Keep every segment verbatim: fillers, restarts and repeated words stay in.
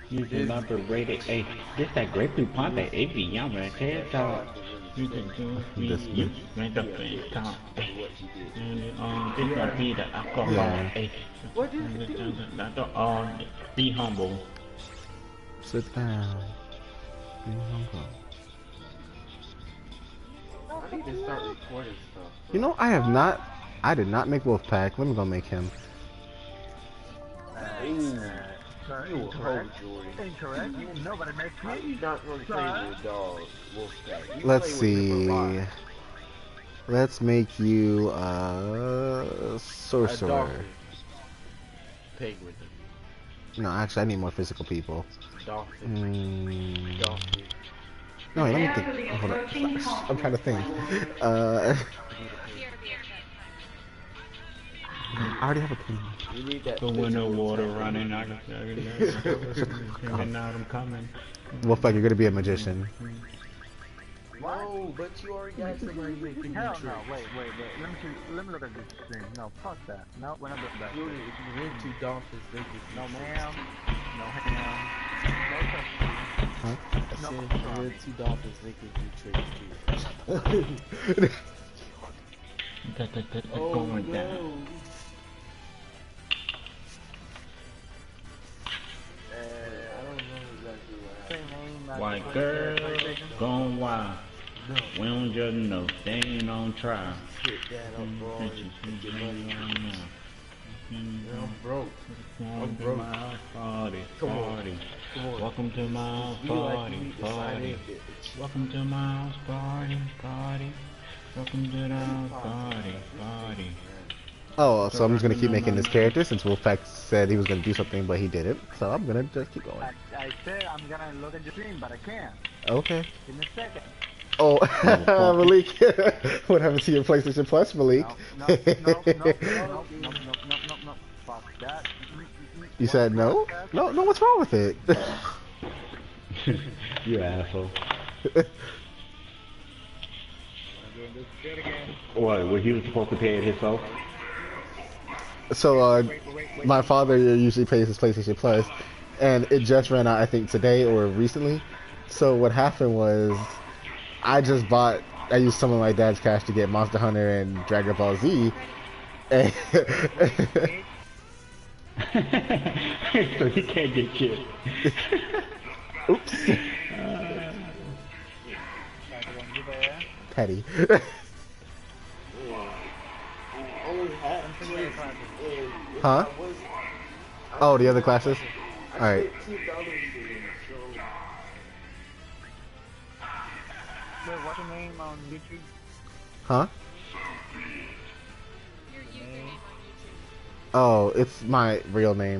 Using lumber rated A. This that grapefruit pond that A B yum right there, dog. You can do This you bitch. make the thing count. And um, this gonna be the alcohol Yeah. A. What did it do? Um, be humble. Sit down. Be humble. I need to start recording stuff. You know, I have not. I did not make Wolfpack. Let me go make him. Ooh, you a hoe, Jordan. Incorrect. Nobody makes How me. you not gonna play with a dog, Wolfpack? You Let's play with him a see. lot. Let's make you a A sorcerer. dolphin. Peg with him. No, actually, I need more physical people. Dolphin. Mm. Dolphin. No, wait, let me think. Oh, hold on. I'm trying to think. Uh, I already have a king. You need that. But when the physical water attack. running, I can and now I'm coming. Wolfpack, you're gonna be a magician. No, but you already got somebody making you Hell trick. no, wait, wait, wait. Let me see, let me look at this screen. No, fuck that. No, we're not doing that. Jordan, if you win two dolphins, they give you No tricks. ma'am. No ma'am. No custody. Huh? I said if you win two dolphins, they give you tricks too. That, that, that, Oh going no. down. Uh, I don't know exactly what Same happened. name. uh, White PlayStation, girl PlayStation. gone wild. No. We don't just know, they ain't on trial. Hit that up, bro. And get money. Man, I'm broke. I'm broke. Party, Come on. party. Come on. Welcome to my house Be like you party, need to sign party. in, bitch. Welcome to my house party, party. Welcome to the house party, party. Oh, so I'm just gonna keep making this character since Wolfpack said he was gonna do something, but he didn't. So I'm gonna just keep going. I, I said I'm gonna look at your screen, but I can't. Okay. Give me a second. Oh, Malik, what happened to your PlayStation Plus, Malik? No, no, no, no, no, no, no, no, no, no, no. Fuck that. You said no? No, no. What's wrong with it? You asshole. Do it again. What, well, he was supposed to pay it himself? So, uh, Wait, wait, wait. my father usually pays his PlayStation Plus, and it just ran out, I think, today or recently. So what happened was, I just bought. I used some of my dad's cash to get Monster Hunter and Dragon Ball Z. And So he can't get shit. oops, Uh, You there? petty. Only half tricks. Huh? Oh, the other classes. All right. two dollars to him, so Wait, what's your name on YouTube? Huh? Your username on YouTube. Oh, it's my real name.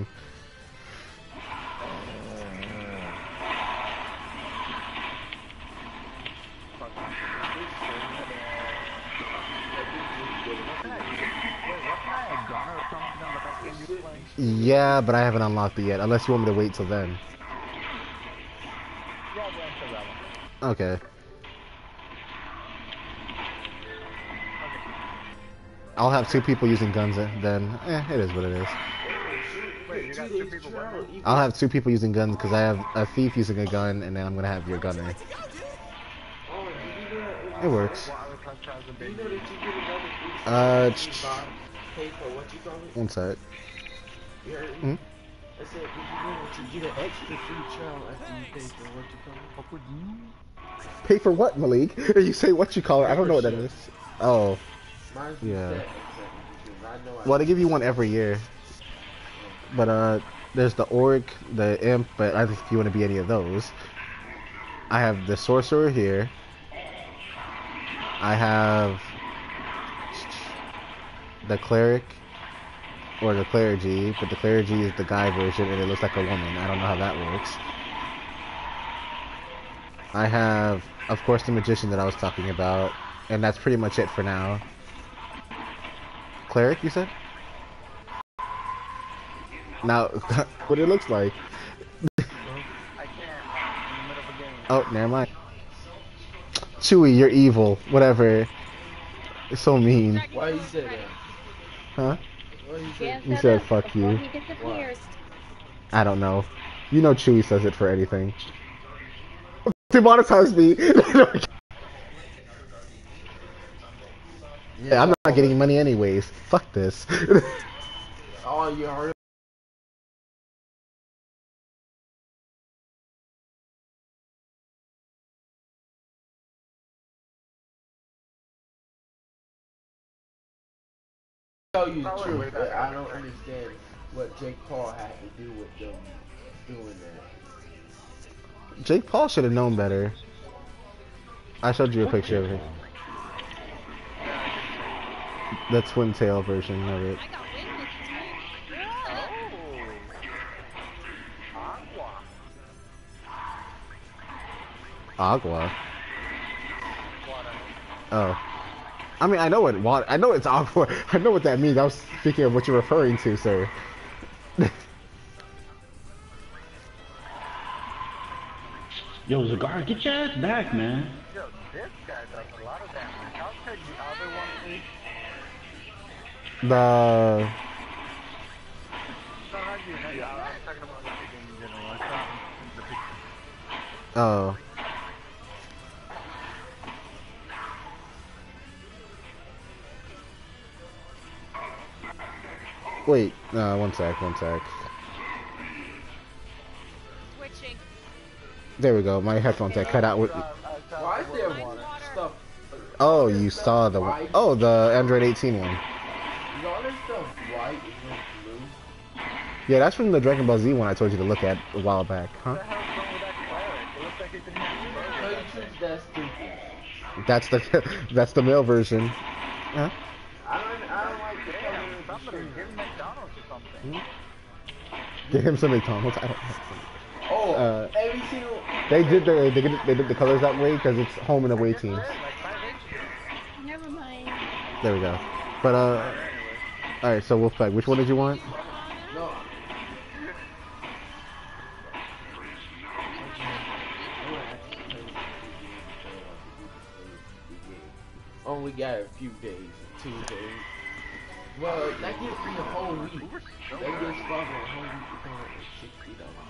Yeah, but I haven't unlocked it yet. Unless you want me to wait till then. Okay. I'll have two people using guns then. Eh, it is what it is. I'll have two people using guns because I have a thief using a gun, and then I'm gonna have your gunner. It works. Uh, one sec. Hmm? I said, did you know that you get an extra free trial after you pay for what you call it? Pay for what, Malik? You say what you call it? I don't know what that is. Oh, Mine's Yeah. reset, because I know I well, they give you one every year. But uh, there's the orc, the imp, but I think if you want to be any of those. I have the sorcerer here. I have the cleric, or the clergy, but the clergy is the guy version and it looks like a woman. I don't know how that works. I have, of course, the magician that I was talking about, and that's pretty much it for now. Cleric, you said? Now, what it looks like. I can't. I'm in the middle of a game. Oh, never mind. Chewie, you're evil. Whatever. It's so mean. Why you say that? Huh? Why you say You said fuck you. He disappears. I don't know. You know Chewy says it for anything. Demonetize me. Yeah, I'm not getting money anyways. Fuck this. Oh, you heard? Tell you the truth, but I don't understand what Jake Paul had to do with them doing that. Jake Paul should have known better. I showed you a picture of him. The twin tail version of it. I got wind with this Agua. Oh. I mean, I know what water. I know it's aqua. I know what that means. I was thinking of what you're referring to, sir. Yo, Zagar, get your ass back, man. Yo, this guy does a lot of damage. I'll take the other one, please. The. So how do you know? Yeah, I'm talking about the game in general. It's not the picture. Oh. Wait, uh, one sec, one sec. switching. There we go. My headphones got cut out with. Why is there Mine's water. stuff? Oh, you saw the one. Oh, the Android eighteen one. You know, there's stuff white and no blue. Yeah, that's from the Dragon Ball Z one I told you to look at a while back, huh? What the hell's wrong with that cleric? It looks like it's in Tell you the truth, that's stupid. That's the that's the male version. Huh? I don't, I don't like the color of the Somebody shirt. give McDonald's or something. Get him some McDonald's. I don't know. Oh, Uh, every single. They did the they did, they did the colors that way because it's home and away teams. Like five inches. Never mind. There we go. But uh, all right. So Wolfpack, which one did you want? No. Only got a few days, two days. Well, that gives me a whole week. That gives Father a whole week to come up with sixty dollars.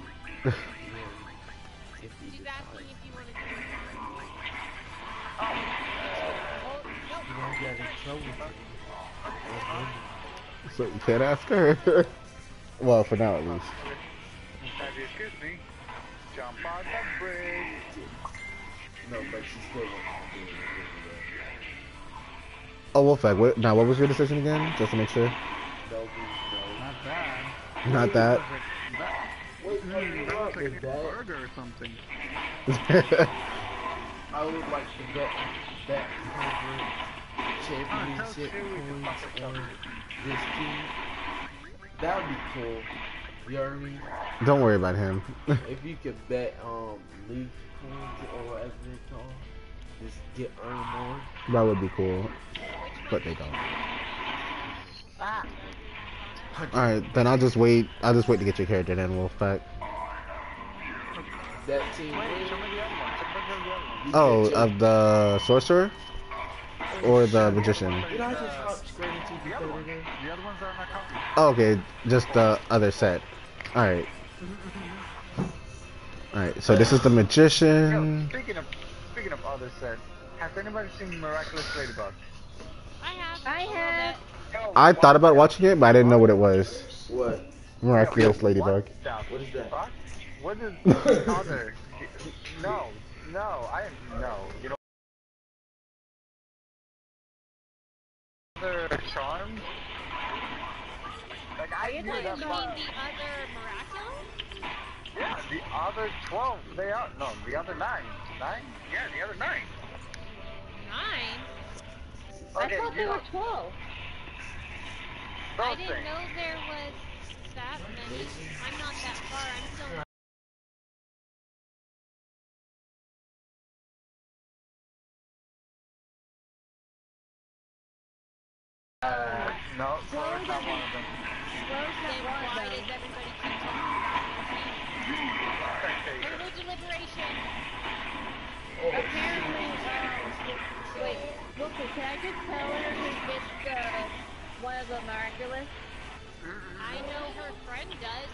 If we She's decide. asking if you want to do it. You Oh, don't get in trouble for it. So you can't ask her. Well, for now at least. Excuse me. Jump on the bridge. No, but she still wants to do it. Oh, Wolfpack. What, now, what was your decision again? Just to make sure. No, no. Not bad. Not that. Wait, wait, Mm, what that looks like is a that? burger or something. I would like to bet that hundred championship points on this team. That would be cool. You know what I mean? Don't worry about him. If you could bet um league points or whatever it's called, just get earn more. That would be cool, but they don't. Ah! All right, then I'll just wait. I'll just wait to get your character then, Wolfpack. That team Wait, wins. show me the other one. Show me the other one. You Oh, get your- of the sorcerer or the magician? Did I just hop straight into The the other other one. game? The other ones are not counting. Oh, okay, just the other set. All right. All right. So this is the Yo, magician. speaking of speaking of other sets, has anybody seen Miraculous Ladybug? I have. I have. Yo, I thought about watching it, but I didn't know what it was. What? Miraculous Ladybug. What the What is that? fuck? What is the other? No, no, I no. You know. Other charms? Like I you knew talking that You about- mean part. the other miraculous? Yeah, the other twelve. They are no, the other nine. Nine? Yeah, the other nine. Nine? I Okay, thought you there know, were twelve. I those didn't things. know there was that many. I'm not that far. I'm still not. Uh, no, Twelve Flower's not one of them. Rose Then not one why of does them. everybody keep talking about it? Total deliberation. Apparently, um, wait, Wilson, can I just tell her to get the one of the miraculous? I know her friend does.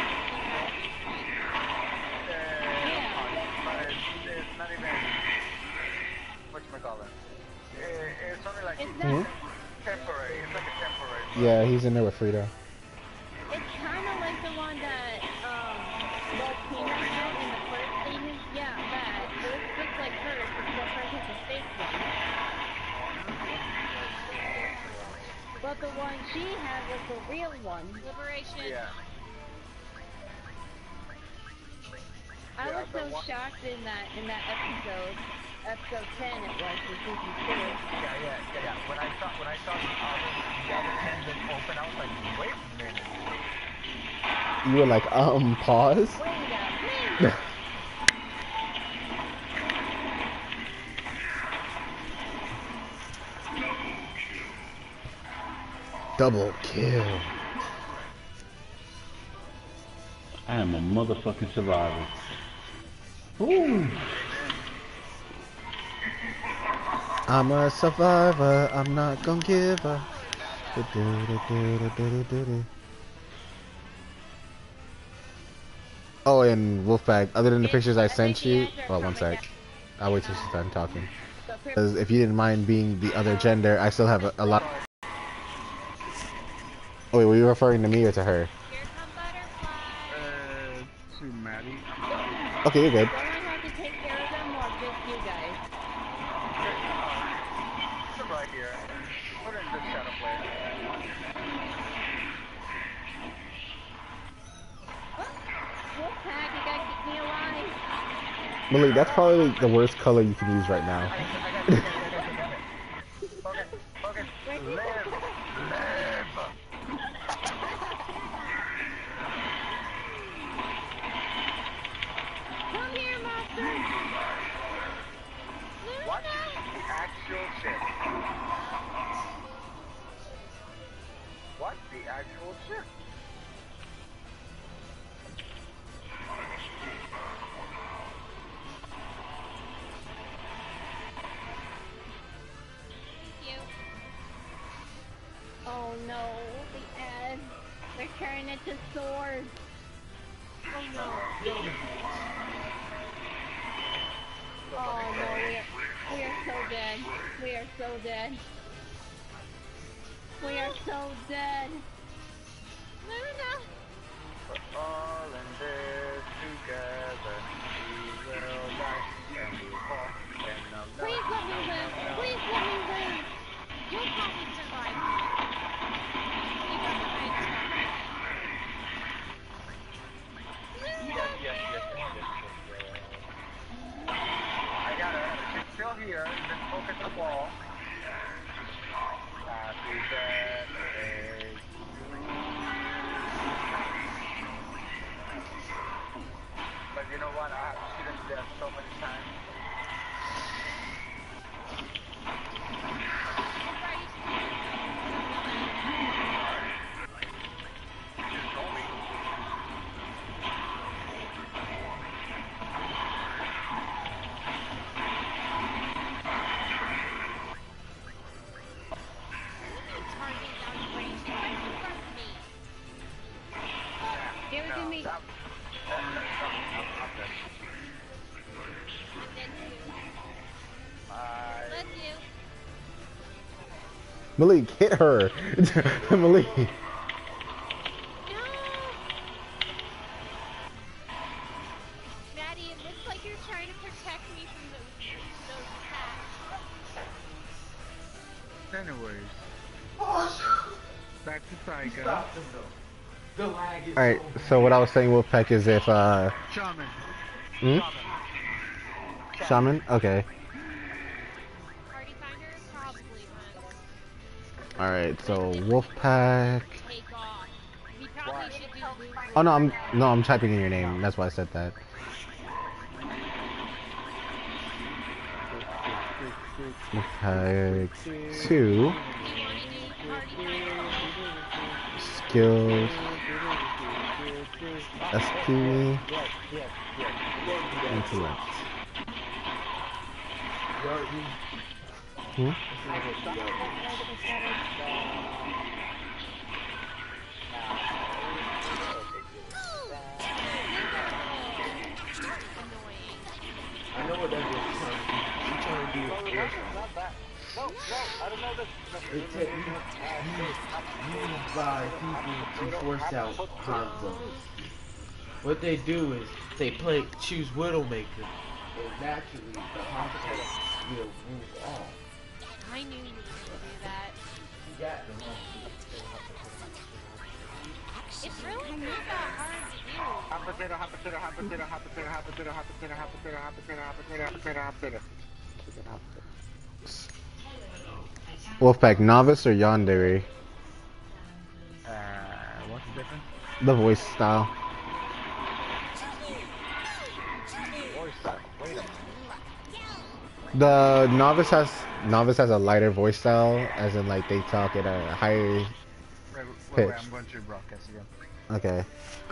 Uh, but it's not even whatchamacallit. Uh, It's only like It's Hmm? not. temporary. It's like a temporary. Yeah, he's in there with Frida. It's kind of like the one that um Volcano had in the first season. Yeah, that. It was just like hers, but hers is a fake one. But the one she had was the real one. Liberation. Yeah. I Yeah, was the so one- shocked in that in that episode, episode ten it was in season two. Yeah, yeah, yeah, yeah. When I saw when I saw the other the other ending open, I was like, wait a minute. You were like, um, pause? Wait a minute. Double kill. I am a motherfucking survivor. Ooh. I'm a survivor, I'm not gonna give up. Du-du-du-du-du-du-du-du. Oh, and Wolfpack, other than the pictures I sent you, well, one sec. I'll wait till she's done talking. Because if you didn't mind being the other gender, I still have a, a lot. Oh, wait, were you referring to me or to her? Here come Butterfly. Uh, to Maddie. Okay, you're good. Don't I have to take care of them or just you guys? Come right here. We're in this shadow play. Wolfpack, you gotta keep me alive. Malik, that's probably the worst color you can use right now. Okay, okay. Live, live. Come here, monster. Watch the actual shit. Watch the actual shit. Thank you. Oh no, the ad. They're turning into swords. Oh no. Oh no, we are, we are so dead. We are so dead. We are so dead. No, no, no. We're all in this together. We will rise and we fall. And no, no, Please let me no, live. no, no. Please let me live. You'll probably survive. You got the right stuff. Yes, yes, yes, yes, yes, yes, yes. I got her. She's still here. Just focus on the wall. Happy birthday. But you know what? I have seen them death so many times. You told me. Target down range. Right in front of me. Give it to me. That, that, that, that, I'm dead. And then you. Bye. Bless you. Malik, hit her. Malik. No. Maddie, it looks like you're trying to protect me from those those attacks. Anyways. Back to Psycho. Stop them though. The lag is Alright, so so what I was saying, Wolfpack, is if, uh... Shaman. Hmm? Shaman? Okay. Party finder, probably, but Alright, so Wolfpack... take off. We probably should do Luke. Oh, no, I'm... No, I'm typing in your name. That's why I said that. Wolfpack two. You want to do party finder? Skills. S P. Intellect. Hmm? whatever it's trying to do. It's trying to do No, it no, force. not that. No, no, I don't know this. No, It's no, a, no, no, used, used by people to force out Hanzo. What they do is they play choose Widowmaker, and naturally the Hanzo will move off. I knew you were gonna do that. You got them. It's really not that hard to do. Hot potato, hot potato, hot potato, hot potato, hot potato, hot potato, hot potato, hot potato, hot potato, hot potato, hot potato. Wolfpack, novice or yandere? Uh, what's the difference? The voice style. Voice style. Wait a minute. The novice has novice has a lighter voice style, as in like they talk at a higher. Wait, wait, wait, Pitch. I'm going to broadcast again. Okay.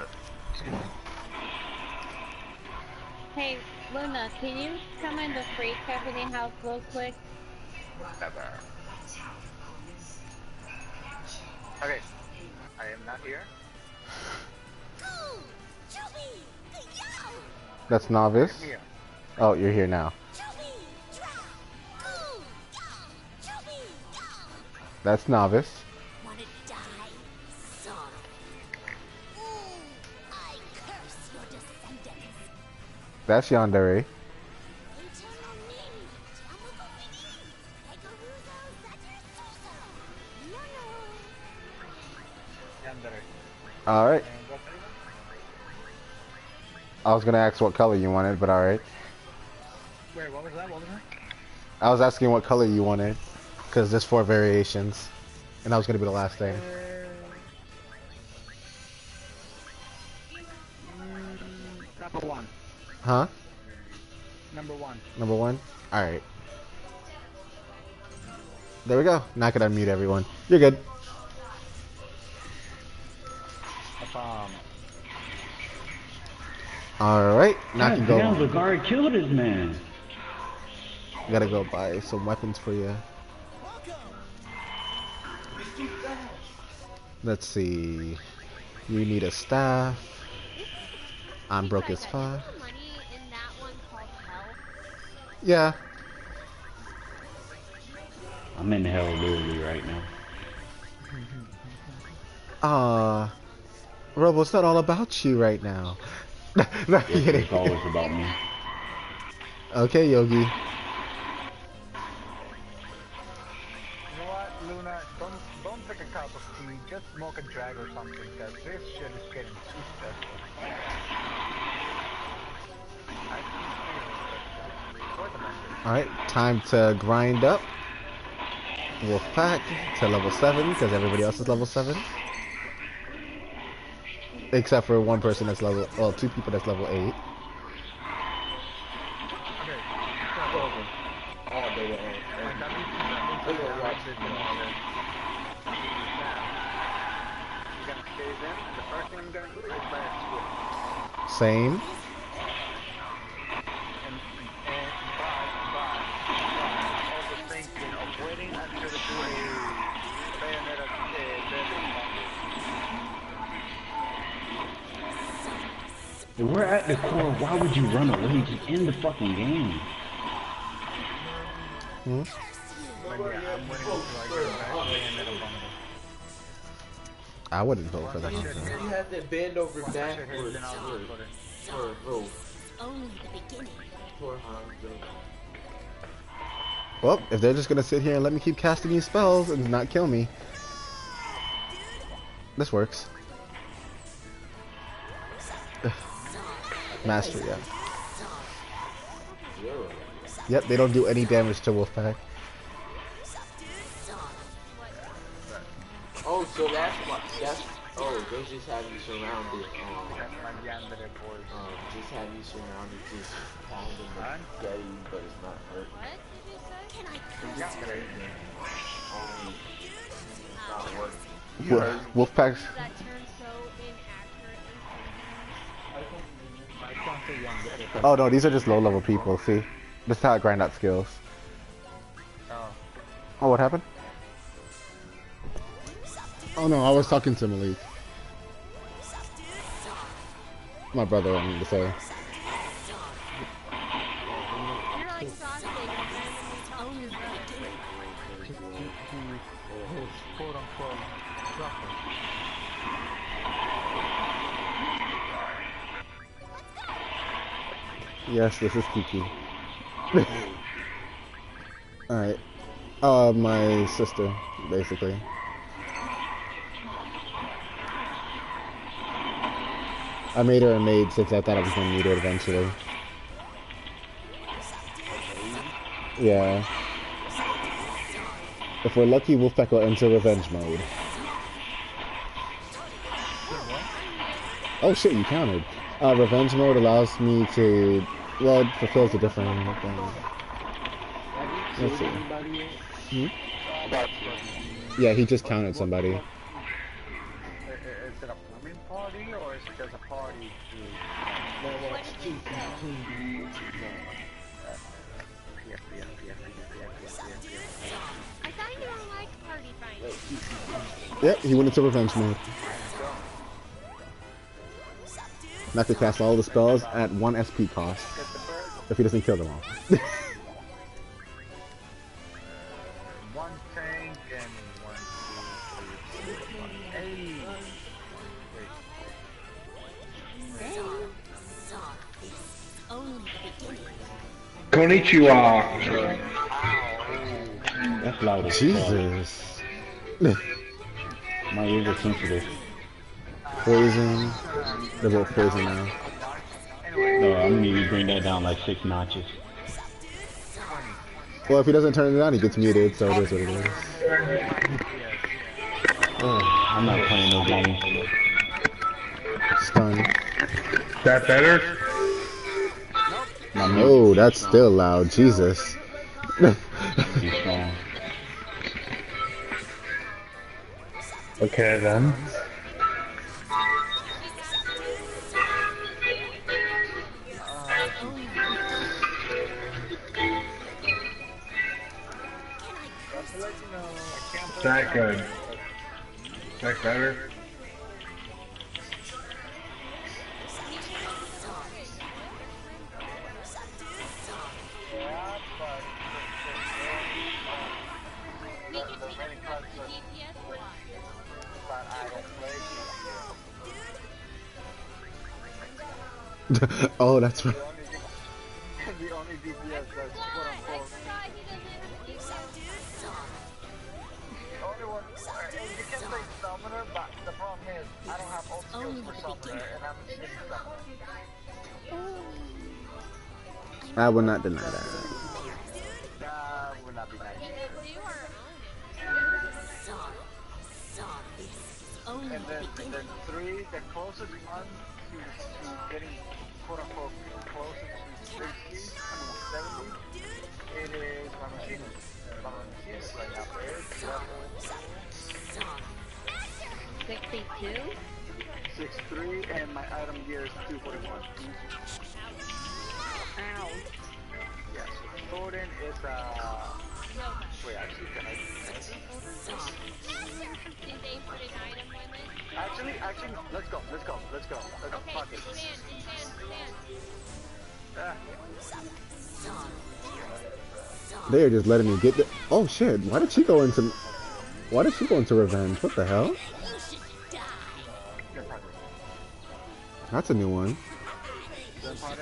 Hey, Luna, can you come in the freight company house real quick? Never. Okay. I am not here. That's novice. I'm here. Oh, you're here now. That's novice. Wanna die, son? Ooh, I curse your descendants. That's yandere. All right. I was gonna ask what color you wanted, but all right. Wait, what was that? What was that? I was asking what color you wanted, because there's four variations, and that was gonna be the last thing. Number one. Huh? Number one. Number one? All right. There we go. Now I can unmute everyone. You're good. Um, All right. Now I can go. Damn, the guard killed his man. Gotta go buy some weapons for you. Let's see. You need a staff. I'm broke as fuck. The money in that one called hell. Yeah. I'm in hell literally right now. Ah, Robo, it's not all about you right now. No, It's, kidding. it's always about me. Okay, Yogi. you know what, Luna? Don't don't take a cup of tea. Just smoke a drag or something, because this shit is getting too stressful. I can feel it. For the message. All right, time to grind up. Wolfpack to level seven because everybody else is level seven, except for one person that's level, well, two people that's level eight. Okay. Oh, they were on. And that means that means that right there, you know, now, you're gonna stay in, and the first thing I'm gonna do is buy a sword. Same. And, and, and buy, buy, buy, also thinking of waiting until the do a Bayonetta, uh, Bayonetta. We're at the core. Why would you run away? Just end the fucking game. Hmm? But yeah, I'm waiting until I get a Bayonetta bundle. I wouldn't vote for that. You have to bend over Once that shit hits, backwards then I'll for, put it. for Wolf. Only the beginning. For Hanzo. Well, if they're just gonna sit here and let me keep casting these spells and not kill me, this works. Mastery, yeah. Yep, they don't do any damage to Wolfpack. Oh, so that's what, that's, oh, they just have you surrounded, um, That's my Yandere boys. um, just have you surrounded, just pounding the get you, but it's not hurting. What did you say? Can I Yandere. Um, it's not working. Wo- Wolfpack's. That turns so inaccurate sometimes. I can't say Yandere. Oh no, these are just low level people. See, this is how I grind out skills. Oh. Oh, what happened? Oh no, I was talking to Malik. My brother, I mean to say. like sausage and randomly Only the tossed beginning. To, to, to his quote unquote truffle. Yes, this is Kiki. Alright. Uh, my sister, basically. I made her a maid since I thought I was gonna need it eventually. Yeah. If we're lucky, Wolfpack will enter revenge mode. Oh shit, you counted. Uh, revenge mode allows me to, well, it fulfills a different thing. Have you Let's killed see. anybody yet? Hmm? Yeah, he just counted somebody. Is it a plumbing party or is it just a party to... No, no, it's two clean. I thought you were like party finding. Yep, he went into revenge mode. Now I can cast all the spells at one S P cost if he doesn't kill them all. One tank and one, two, three, one. Hey! Only the beginning. Konnichiwa. That's loud as fuck. Jesus. My ears are sensitive. Poison. They're both poison now. No, I'm gonna need you to bring that down like six notches. Well, if he doesn't turn it on, he gets muted, so it is what it is. Oh, I'm not playing no games. Stun. That better? My music Oh, that's still loud. Jesus. is strong. Okay then. That good. That better? We can take it from the D P S block. But I don't play. Oh, that's right. The only D P S that's quote I unquote. forgot he doesn't have a D P S. The only one. Hey, you can say summoner, but the problem is I don't have ult skills for summoner, and I'm a sneaky summoner. I will not deny that. That would not be nice. You can do or own it. And then, and then three, the closest one to, to getting quote unquote closer to sixty, I mean seventy, it is my machine. My machine is right now. It's level sixty-two? six three, and my item gear is two forty-one. Ow. Yes, Thorin is uh. Wait, actually, can I? Can I Did they put an item limit? actually, actually, let's go, let's go, let's go. Let's Okay, fuck it. stand, stand, stand. Ah. They are just letting me get the. Oh shit! Why did she go into? Why did she go into revenge? What the hell? That's a new one. Good party.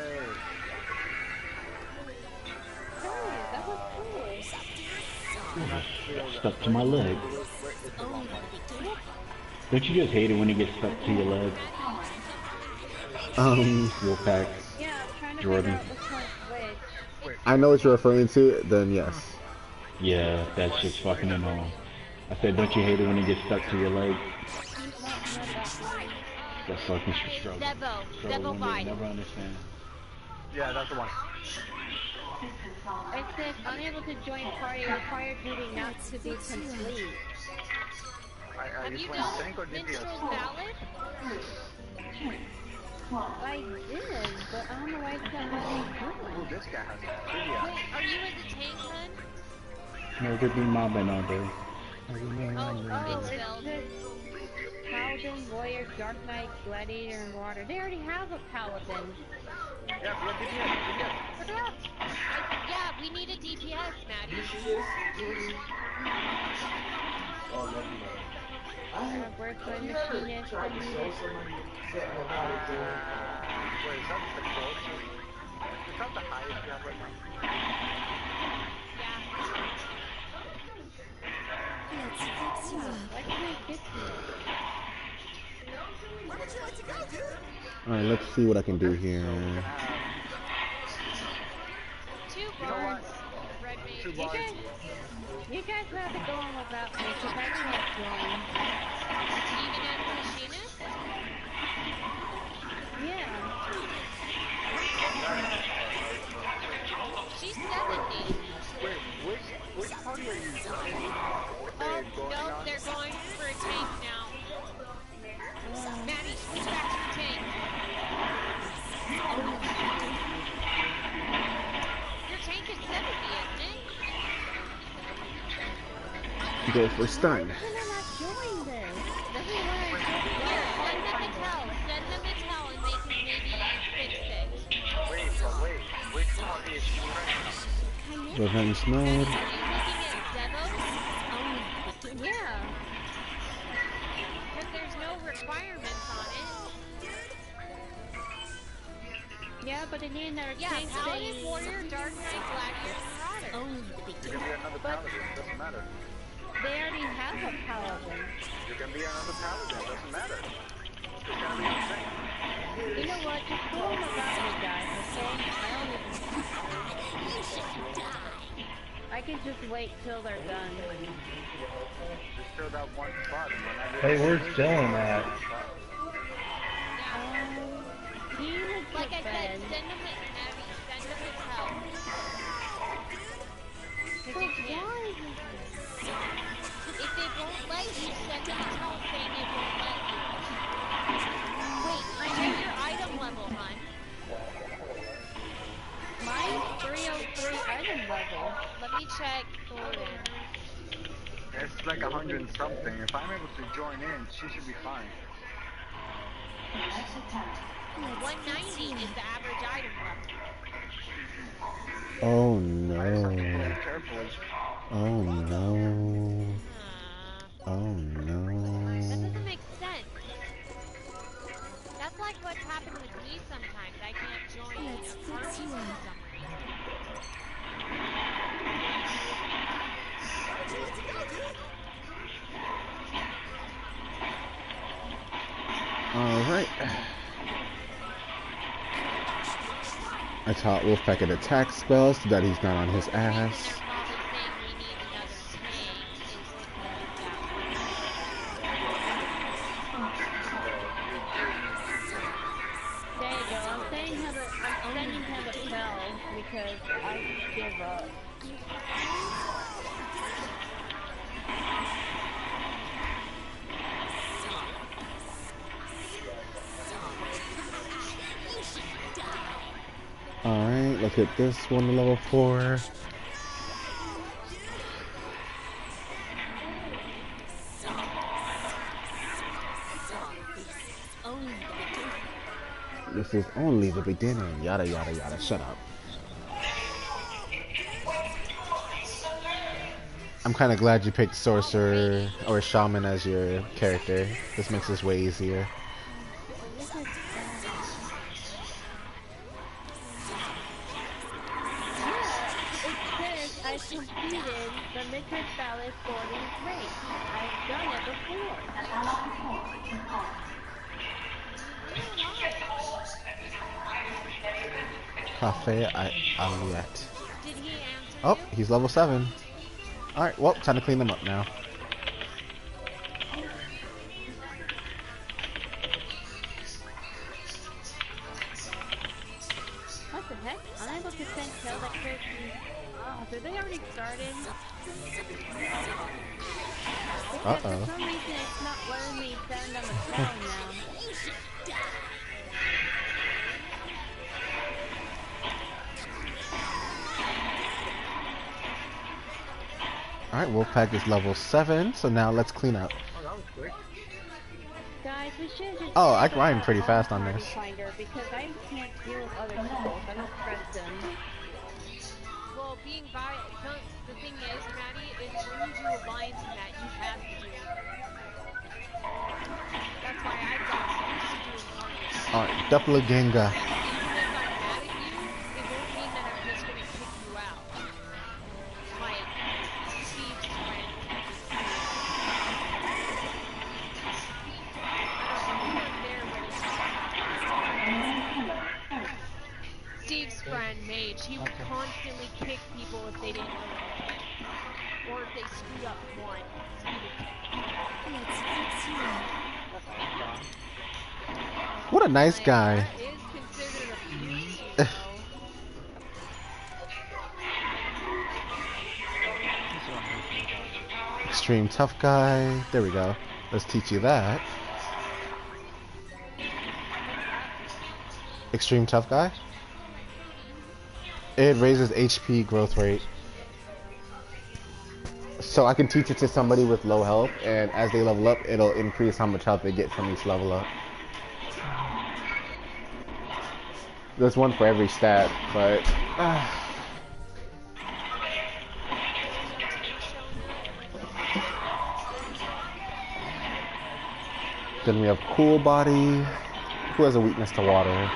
That was cool. Stuck to my leg. Don't you just hate it when it gets stuck to your leg? Um, Wolfpack. Yeah, I'm trying to Jordan. figure out which one's which. I know what you're referring to. Then yes. Yeah, that's just fucking annoying. I said, don't you hate it when it gets stuck to your leg? That's fucking struggle. Devo, Struggle Devo one day, vibe. never understand. Yeah, that's the one. It says unable to join party, required duty not to be complete. Are, are Have you you playing done tank or D P S? Minstrel Ballad? I did, but I don't know why it's not letting me do Ooh, it. this guy has a pretty Wait, ass. are you as a tank, hun? No, they be mobbing all day. Oh, Oh, it's it spelled. says Paladin, Warrior, Dark Knight, Gladiator, and Water. They already have a Paladin. Yeah, yeah, D P S, D P S. What up? I, yeah, we need a D P S, Maddie. Oh, never mind. I have work on you your ever penis tried to and show somebody something on how to do it? Wait, is that the closest? Is that the highest you have right now? I can't get to it. Where would you like to go, dude? Alright, let's see what I can do here. Two bars, red mage. You guys, you guys have to go on without me because I can't join. Even as a machinist? Yeah. She's seventy. Wait, which, which party are you doing? Oh, no, they're going for a tank now. Maddie, switch back to the tank. Your tank is seventy, isn't it? Go for stun. Why can I not join this? This is why I Here, send them to tell. Send them to tell and they can maybe fix it. Wait, but wait, which party is she running? Revenge Maddie, mode. are you looking at Devos? Yeah. Because there's no requirements on it. Yeah, but they need another Yeah, tank Paladin, thing. Warrior, Dark Knight, Gladiator, Marauder. Only the You beginning. can be another paladin, doesn't matter. They already have a paladin. You can be another paladin, doesn't matter. It's gonna be the same. You know what? Just go on without me, guys, okay? I don't even... You should die. I can just wait till they're done. Just fill that one spot and whenever Hey, where's Dylan at? Um, he was Like I the said, bed. send them to Abby, send them to help. But Because you can't. why? If they won't let you, send them to help saying they won't let you. Wait, check your item level, hon. Mine's three oh three item level. Let me check Gordon. it's like a hundred and something. If I'm able to join in, she should be fine. one ninety is the average item level. Oh I just have to no. play carefully. Oh no. Uh, Oh that no. doesn't make sense. That's like what's happened with me sometimes. I can't join a party for some reason. Alright. I taught Wolfpack an attack spell so that he's not on his ass. There you go. I'm saying have a, I'm sending him a spell because I give up. Alright, look at this one, level four. This is only the beginning. Yada yada yada. Shut up. I'm kind of glad you picked Sorcerer or Shaman as your character. This makes this way easier. I completed the Mythic Palace Gordon's race. I've done it before. Cafe I Aliette. Did he answer Oh, you? he's level seven. Alright, well, time to clean them up now. What the heck? Unable to send kill that person. Oh, did they already started? Uh For oh. some reason, it's not letting me send them a spell now. Alright, Wolfpack is level seven, so now let's clean up. Oh, that was quick. Guys, we should just. Oh, I check I'm out pretty our fast on party this. Finder because I can't deal with other souls. I don't trust them. Well, being bi. No, the thing is, Maddie, is when you do alliance in that, you have to do it. That's why I got used to doing partners. Alright, Doppelganger. Even if I'm mad at you, it won't mean that I'm just gonna kick you out. Like Steve's friend. Steve's friend, Mage, he would constantly kick people if they didn't know, or if they screwed up one. He would kick. What a nice Like, guy. that is considered abuse, you know. Extreme tough guy. There we go. Let's teach you that. Extreme tough guy. It raises H P growth rate. So I can teach it to somebody with low health, and as they level up, it'll increase how much health they get from each level up. There's one for every stat, but... Uh, then we have Cool Body, who has a weakness to water.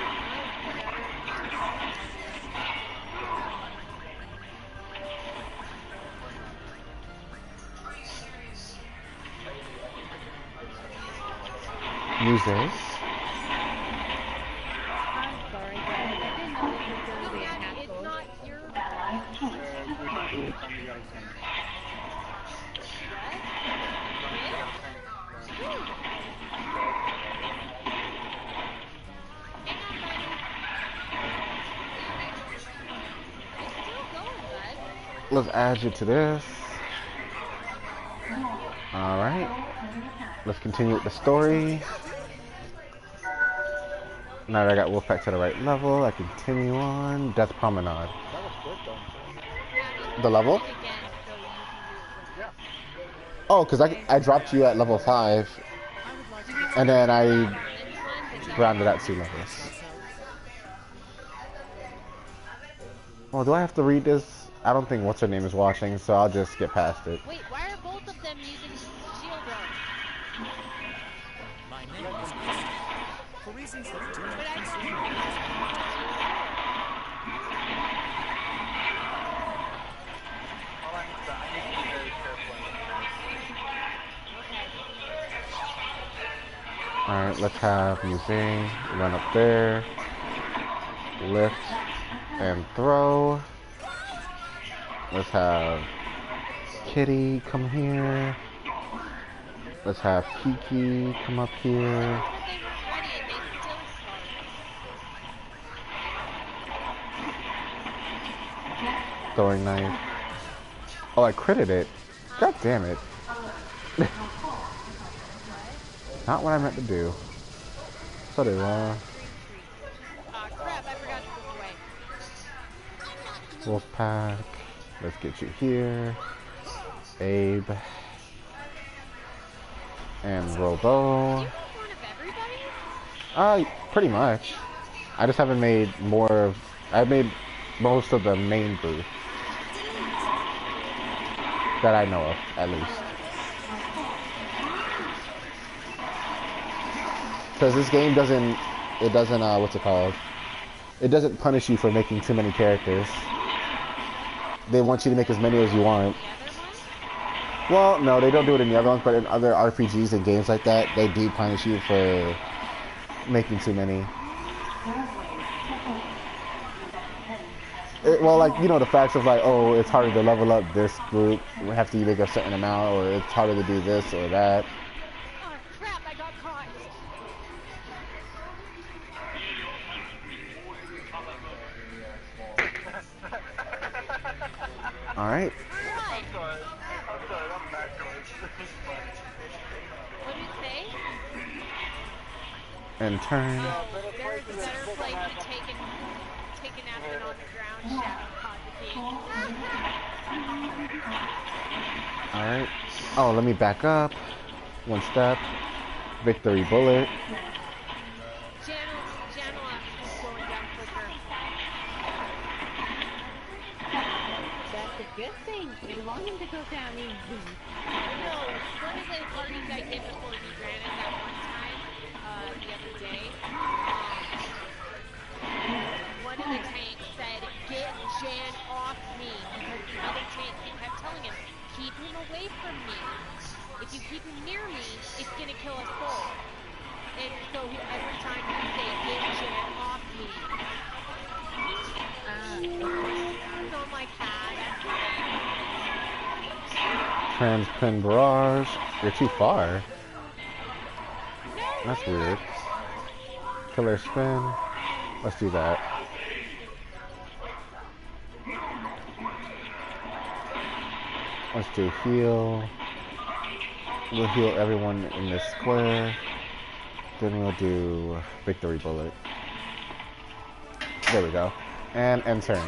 Use this. I'm sorry, guys. I didn't know this was going to be a It's hassle. not your Uh, we can do something else. Let's add you to this. Alright. Let's continue with the story. Now that I got Wolfpack to the right level, I continue on. Death Promenade. That was good though. The level? Oh, because I, I dropped you at level five. And then I rounded out two levels. Well, do I have to read this? I don't think what's her name is watching, so I'll just get past it. Wait, why are both of them using shield guard? My name is Chris. For reasons that do not But I concern thought- you. All I need to, I need to be very careful. Alright, let's have Musée run up there, lift, and throw. Let's have Kitty come here. Let's have Kiki come up here. They were ready and they still started. Throwing knife. Oh, I critted it. God damn it. Not what I meant to do. So they were. Ah, crap, I forgot to go away. Wolfpack. Let's get you here. Abe. And Robo. You make fun of everybody? Uh, pretty much. I just haven't made more of... I've made most of the main booth. That I know of, at least. Because this game doesn't... It doesn't, uh, what's it called? It doesn't punish you for making too many characters. They want you to make as many as you want. The other one? Well, no, they don't do it in the other ones, but in other R P Gs and games like that, they do punish you for making too many. It, well, like, you know, the facts of like, oh, it's harder to level up this group, we have to make a certain amount, or it's harder to do this or that. Oh, crap, I got caught. Alright, Alright. I'm sorry. I'm sorry. I'm not going. This is funny. What did it say? and turn. Oh, there's a better place to take an, take a napkin on the ground, Shadow Pod the King. Alright. Oh, let me back up. One step. Victory bullet. Channel, channel is going down quicker. good thing. We want him to go down easy. No, one of the parties I did before he ran it that one time, uh, the other day, um, one of the tanks said, get Jan off me, because the other tank kept telling him, keep him away from me. If you keep him near me, it's gonna kill us both. And so he, every time he'd say, get Jan off me. Uh, so I'm like, ah, that's Trans pin barrage. You're too far. That's weird. Killer spin. Let's do that. Let's do heal. We'll heal everyone in this square. Then we'll do victory bullet. There we go. And end turn.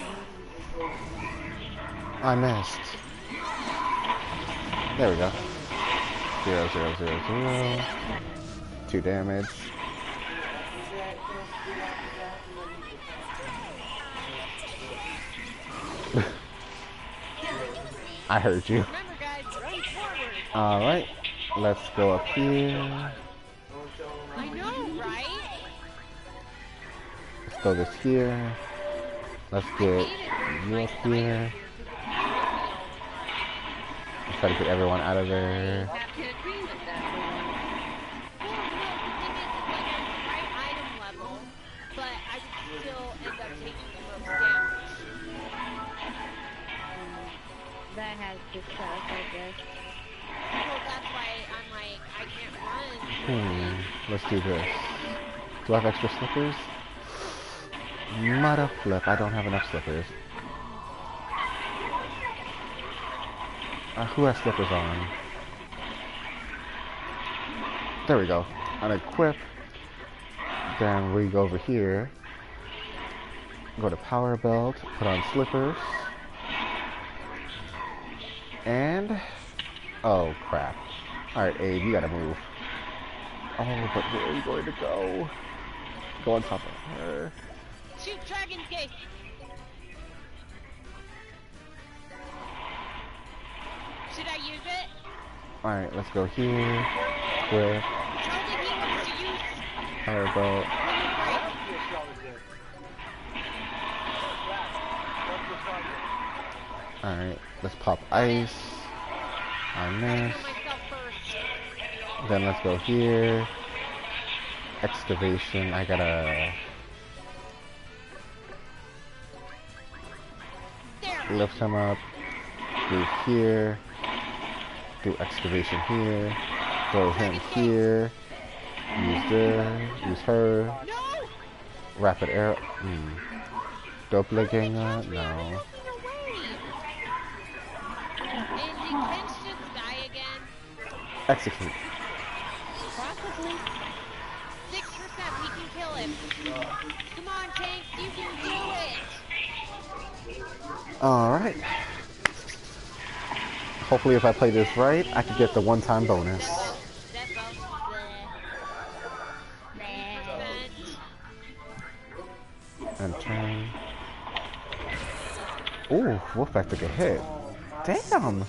I missed. There we go. Zero, zero, zero, zero. Two damage. I heard you. Alright. Let's go up here. I know, right? Let's throw this here. Let's get you up here. Let's try to get everyone out of there. Well, no, the thing is, is like I was the right item level, but I would still end up taking the most damage. That has success, I guess. So that's why I'm like, I can't run. Hmm. Let's do this. Do I have extra slippers? Mother flip, I don't have enough slippers. Uh, who has slippers on? There we go. Unequip. Then we go over here. Go to power belt. Put on slippers. And... oh, crap. Alright, Abe, you gotta move. Oh, but where are you going to go? Go on top of her. Shoot Dragon's Gate! Should I use it? Alright, let's go here. Quick. Tell the healers to use Power belt. Alright, let's pop ice. I miss. Then let's go here. Excavation. I gotta lift him up. Do here. Do excavation here. Throw him here. Use there. Use her. Rapid arrow. Hmm. Doppelganger? No. Execute. Possibly. Six percent, we can kill him. Come on, tanks, you can do it. Alright. Hopefully if I play this right, I can get the one-time bonus. And turn. Ooh, Wolfpack took a hit. Damn!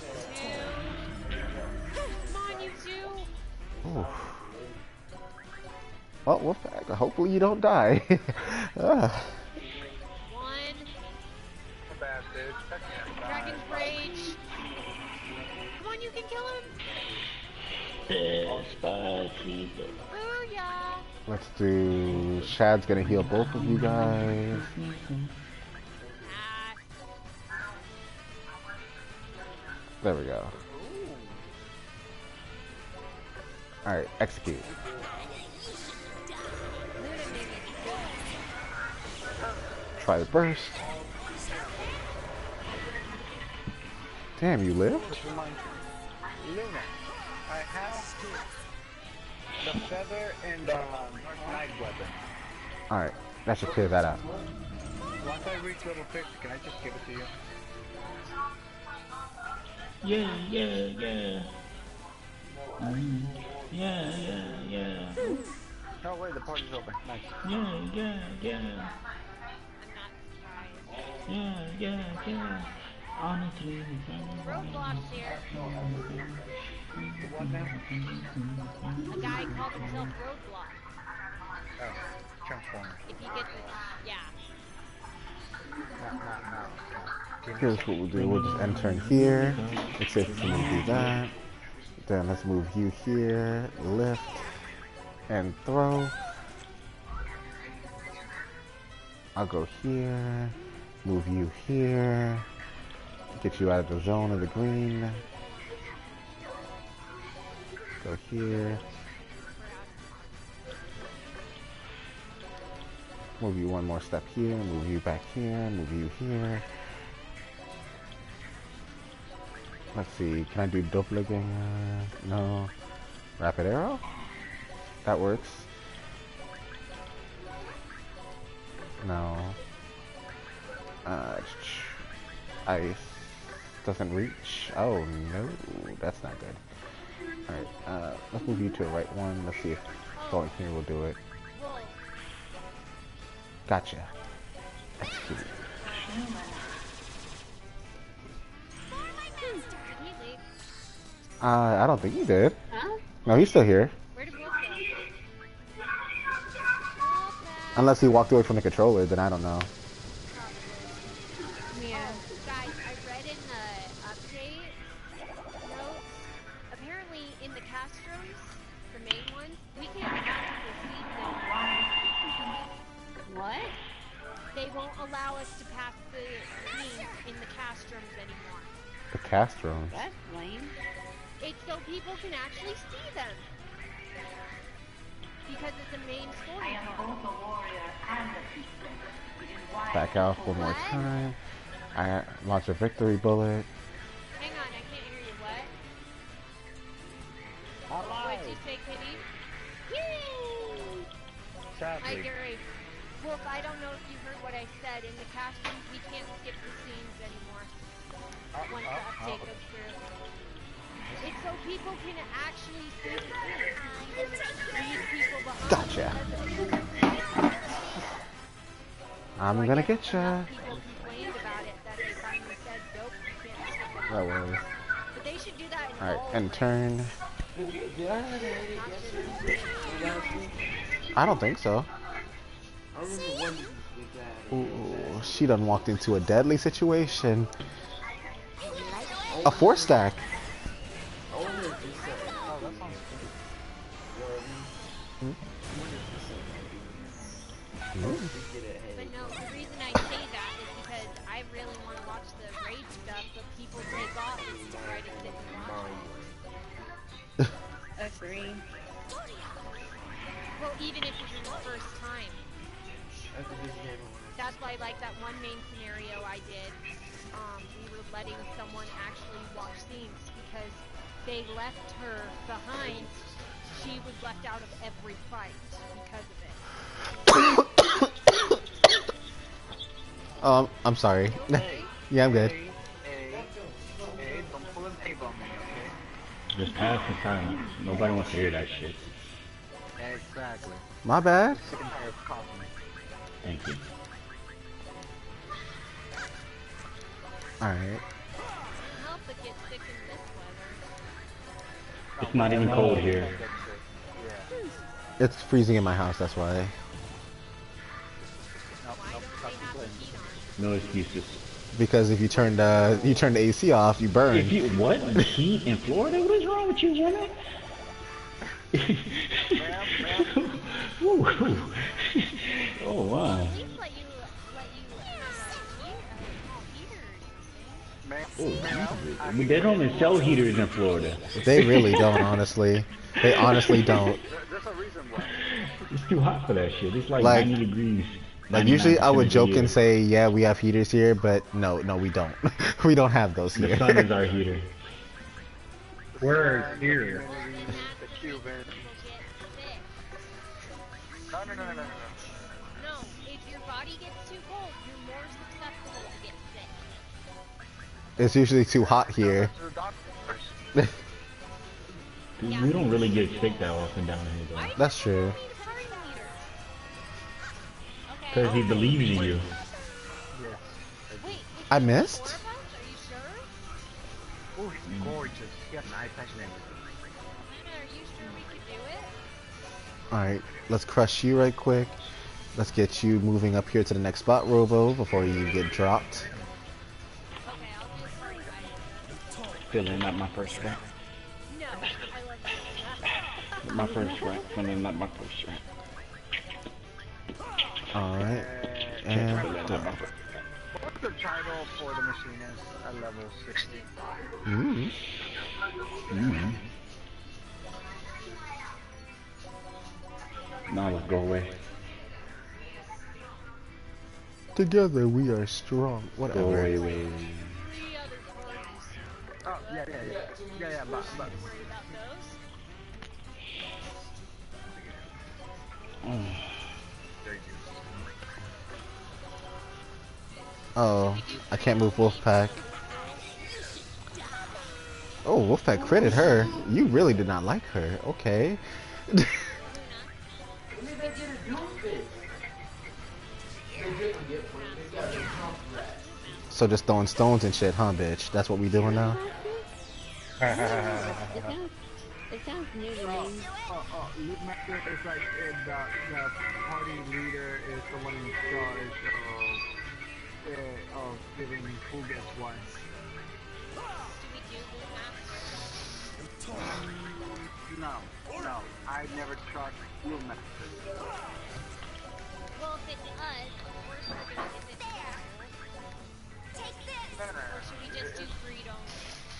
Ooh. Well, Wolfpack, hopefully you don't die. ah. One. Dragon's Rage. Come on, you can kill him. Booyah. Let's do... Shad's gonna heal both of you guys. There we go. Alright, execute. Try the burst. Damn, you lived? Luna, I have the feather and the knife weapon. Alright, that should clear that out. Once I reach level fifty, can I just give it to you? Yeah, yeah, yeah. Mm. Yeah, yeah, yeah. No way, the party's open. Nice. Yeah, yeah, yeah. Yeah, yeah, yeah. Honestly, Roadblock's here. A guy called himself Roadblock. Oh, Transformer. If you get the, yeah. Not, not, not. Here's what we'll do. We'll just enter in here. Let's see if it's gonna do that. Then let's move you here, lift, and throw. I'll go here, move you here, get you out of the zone of the green. Go here. Move you one more step here, move you back here, move you here. Let's see, can I do doppelganger? No. Rapid arrow? That works. No. Uh, ice doesn't reach. Oh no, that's not good. Alright, uh, let's move you to the right one. Let's see if going here will do it. Gotcha. Execute. Uh, I don't think he did. Huh? No, he's still here. Where did Wolf go? Unless he walked away from the controller, then I don't know. Yeah. Guys, I read in the update notes, apparently in the Castroms, the main ones, we can't pass the seeds anymore. What? They won't allow us to pass the scenes in the Castroms anymore. The Castroms. That's lame. It's so people can actually see them. Because it's a main story. Back out one more time. I launch a victory bullet. Hang on, I can't hear you. What? What'd you say, Kitty? Yay! Hi, Gary. Wolf, I don't know if you heard what I said. In the costumes, we can't skip the scenes anymore. Once the update goes through. It's so people can actually see the scenes. These people behind. Gotcha. I'm gonna get ya. People complained about it, that they finally said, nope, you can't skip it. That was. But they should do that in Alright, all and turn. Did I have a lady get I don't think so. I remember one with that. Ooh, she done walked into a deadly situation. A four stack. I wonder if this uh, oh, that sounds Hmm? good. But no, the reason I say that is because I really want to watch the raid stuff, but people take off and try to sit and watch it. Agree. Well, even if it's the first time. That's why, like that one main scenario I did, um, we were letting someone actually watch scenes because they left her behind. She was left out of every fight because of it. Um, I'm sorry. Yeah, I'm good. Hey, hey, don't pull a tape on me, okay? Just pass in silence. Nobody wants to hear that shit. Exactly. My bad. Sick and tired of coughing. Thank you. Alright. Help but get sick in this weather. It's not even cold here. It's freezing in my house, that's why. No excuses. Because if you turn the you turn the A C off, you burn. If you what? Heat in Florida? What is wrong with you, Jenna? Oh wow. Oh, they don't even sell heaters in Florida. They really don't, honestly. They honestly don't. There's a reason why. It's too hot for that shit. It's like, Like- ninety degrees. Like usually I would ninety-nine percent joke of the and year. say, yeah, we have heaters here, but no, no, we don't. We don't have those The here. sun is our heater. Where is here? The Cuban. No, no, no, no, no, no. No, if your body gets too cold, you're more susceptible to get sick. It's usually too hot here. To the doctor. Dude, we don't really get sick that often down here, though. That's true. Because he believes in you. I missed? She has an eye patch and everything. Are you sure we can do it? Alright, let's crush you right quick. Let's get you moving up here to the next spot, Robo, before you get dropped. Okay, I'll just worry about it. Filling up my first round. No, I like that. My first round. Filling up my first round. Alright. And Filling up done. my first What's the title for the machinist at level sixty? Mm. Mm-hmm. Now let's go away. Together we are strong. Go Whatever. away, away. Three other parties. Oh, yeah, yeah, yeah. Yeah, yeah, but, but. Worry about those? Oh. Oh, I can't move Wolfpack. Oh, Wolfpack critted her. You really did not like her. Okay. So just throwing stones and shit, huh, bitch? That's what we doing now? It sounds, it sounds new to me. Oh, oh, Luke Master is like uh, the, the party leader is the one in charge of, uh, of giving who gets what. Do we do Blue Master? No, no, I never trust Luke Master. Well, if it's us, we're sure gonna get this there. Take this! No, no, Or should we just do greed only?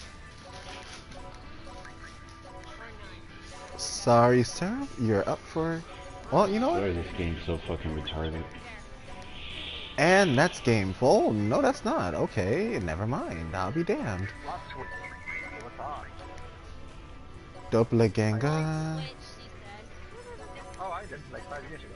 Or none? Sorry, sir. You're up for... Well, you know Why what? is this game so fucking retarded? And that's game full. No, that's not. Okay, never mind. I'll be damned. Plot twist. What's on? Doppelganger. Which she said. Oh, I did, like five years ago.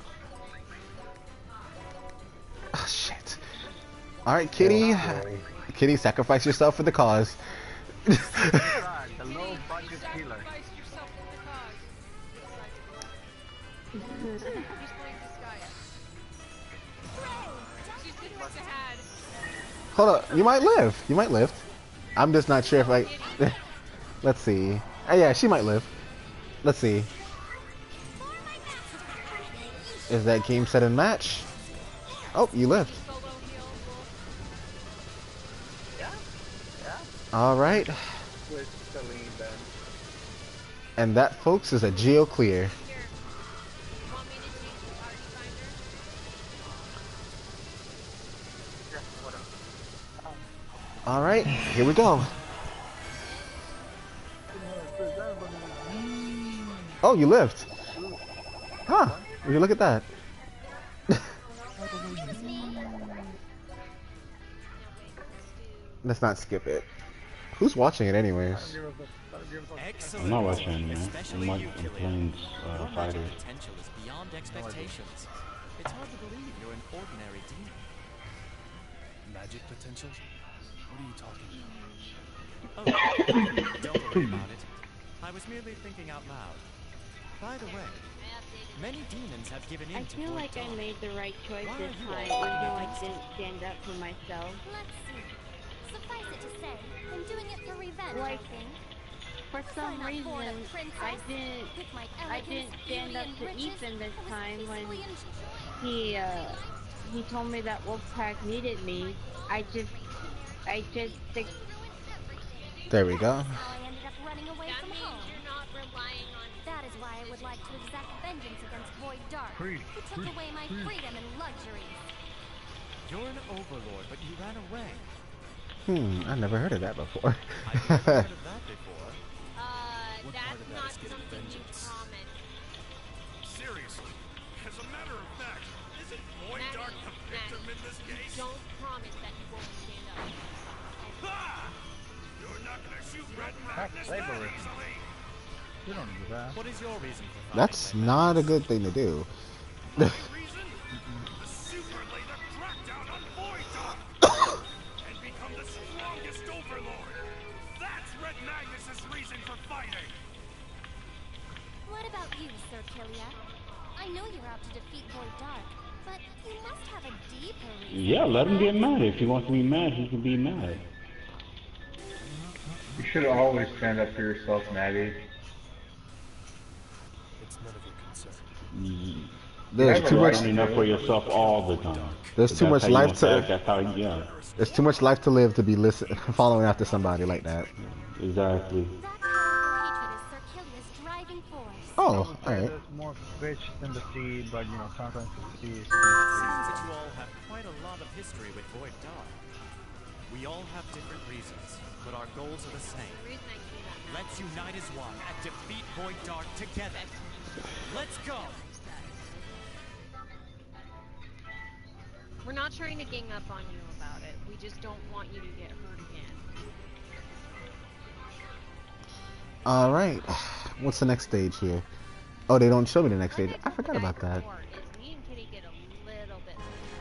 Oh, shit. Alright, Kitty. Kitty, sacrifice yourself for the cause. God, the low budget healer. Sacrifice yourself for the cause. Who's playing Disgaea? She's good with the hat. Hold up. You might live. You might live. I'm just not sure if I... Let's see. Oh, yeah, she might live. Let's see. Is that game set and match? Oh, you lived. Solo heal wolf. Yeah? Yeah? Alright. With Celine then. And that, folks, is a geo clear. Here. You want me to change the party finder? Yeah, whatever. Alright, here we go. Oh, you lived. Huh. Will you look at that? Let's not skip it. Who's watching it anyways? I'm not watching anime. I'm, watching, I'm playing uh, Your magic fighters. potential is beyond expectations. It's hard to believe you're an ordinary demon. Magic potential? What are you talking about? Oh, don't worry about it. I was merely thinking out loud. By the way, I updated. many demons have given in I to feel Void like I Dark. made the right choice Why this are you time, all even though I against didn't stand up for myself. Let's see. Suffice it to say, I'm doing it for revenge, Like, I think. For some Sign up for it, reason, princess. I didn't, With my I elegance, didn't stand beauty, up and to riches, Ethan this I was time when peacefully enjoying he, uh, he told me that Wolfpack needed me. I just, I just, think, There we go. how I ended up running away That from means home. you're not relying on. That is why I would like to exact vengeance against Void Dark, who took away my freedom and luxuries. You're an overlord, but you ran away. Hmm, I never heard of that before. I've never heard of that before. Uh, What part that's of that not is getting something you vengeance? comment. Seriously, as a matter of fact, isn't Void Maddie, Dark the victim in this case? Don't promise that you won't stand up. Ha! You're not gonna shoot Red Magnus that easily! You don't do that. What is your reason for fighting? That's Red not a Magnus? good thing to do. My reason? The super later crackdown on Void Dark! and become the strongest overlord! That's Red Magnus's reason for fighting! What about you, Sir Killia? I know you're out to defeat Void Dark, but you must have a deeper reason. Yeah, let him get mad. If he wants to be mad, he can be mad. You should always stand up for yourself, Maddie. It's none of your concern. Mm, There's have a too much. right standing up for yourself all the time. There's too That's much how you life want to. that- That's how you, yeah. There's too much life to live to be listen, following after somebody like that. Exactly. Hatred is Sir Killia's driving force. Oh, all right. There's more fish in the sea, but you know, sometimes the sea is. It seems that you all have quite a lot of history with Void Dark. We all have different reasons, but our goals are the same. The reason I do that. Let's unite as one and defeat Void Dark together. Let's go! We're not trying to gang up on you about it. We just don't want you to get hurt again. All right. What's the next stage here? Oh, they don't show me the next stage. I forgot about that. Or is me and Kitty get a little bit.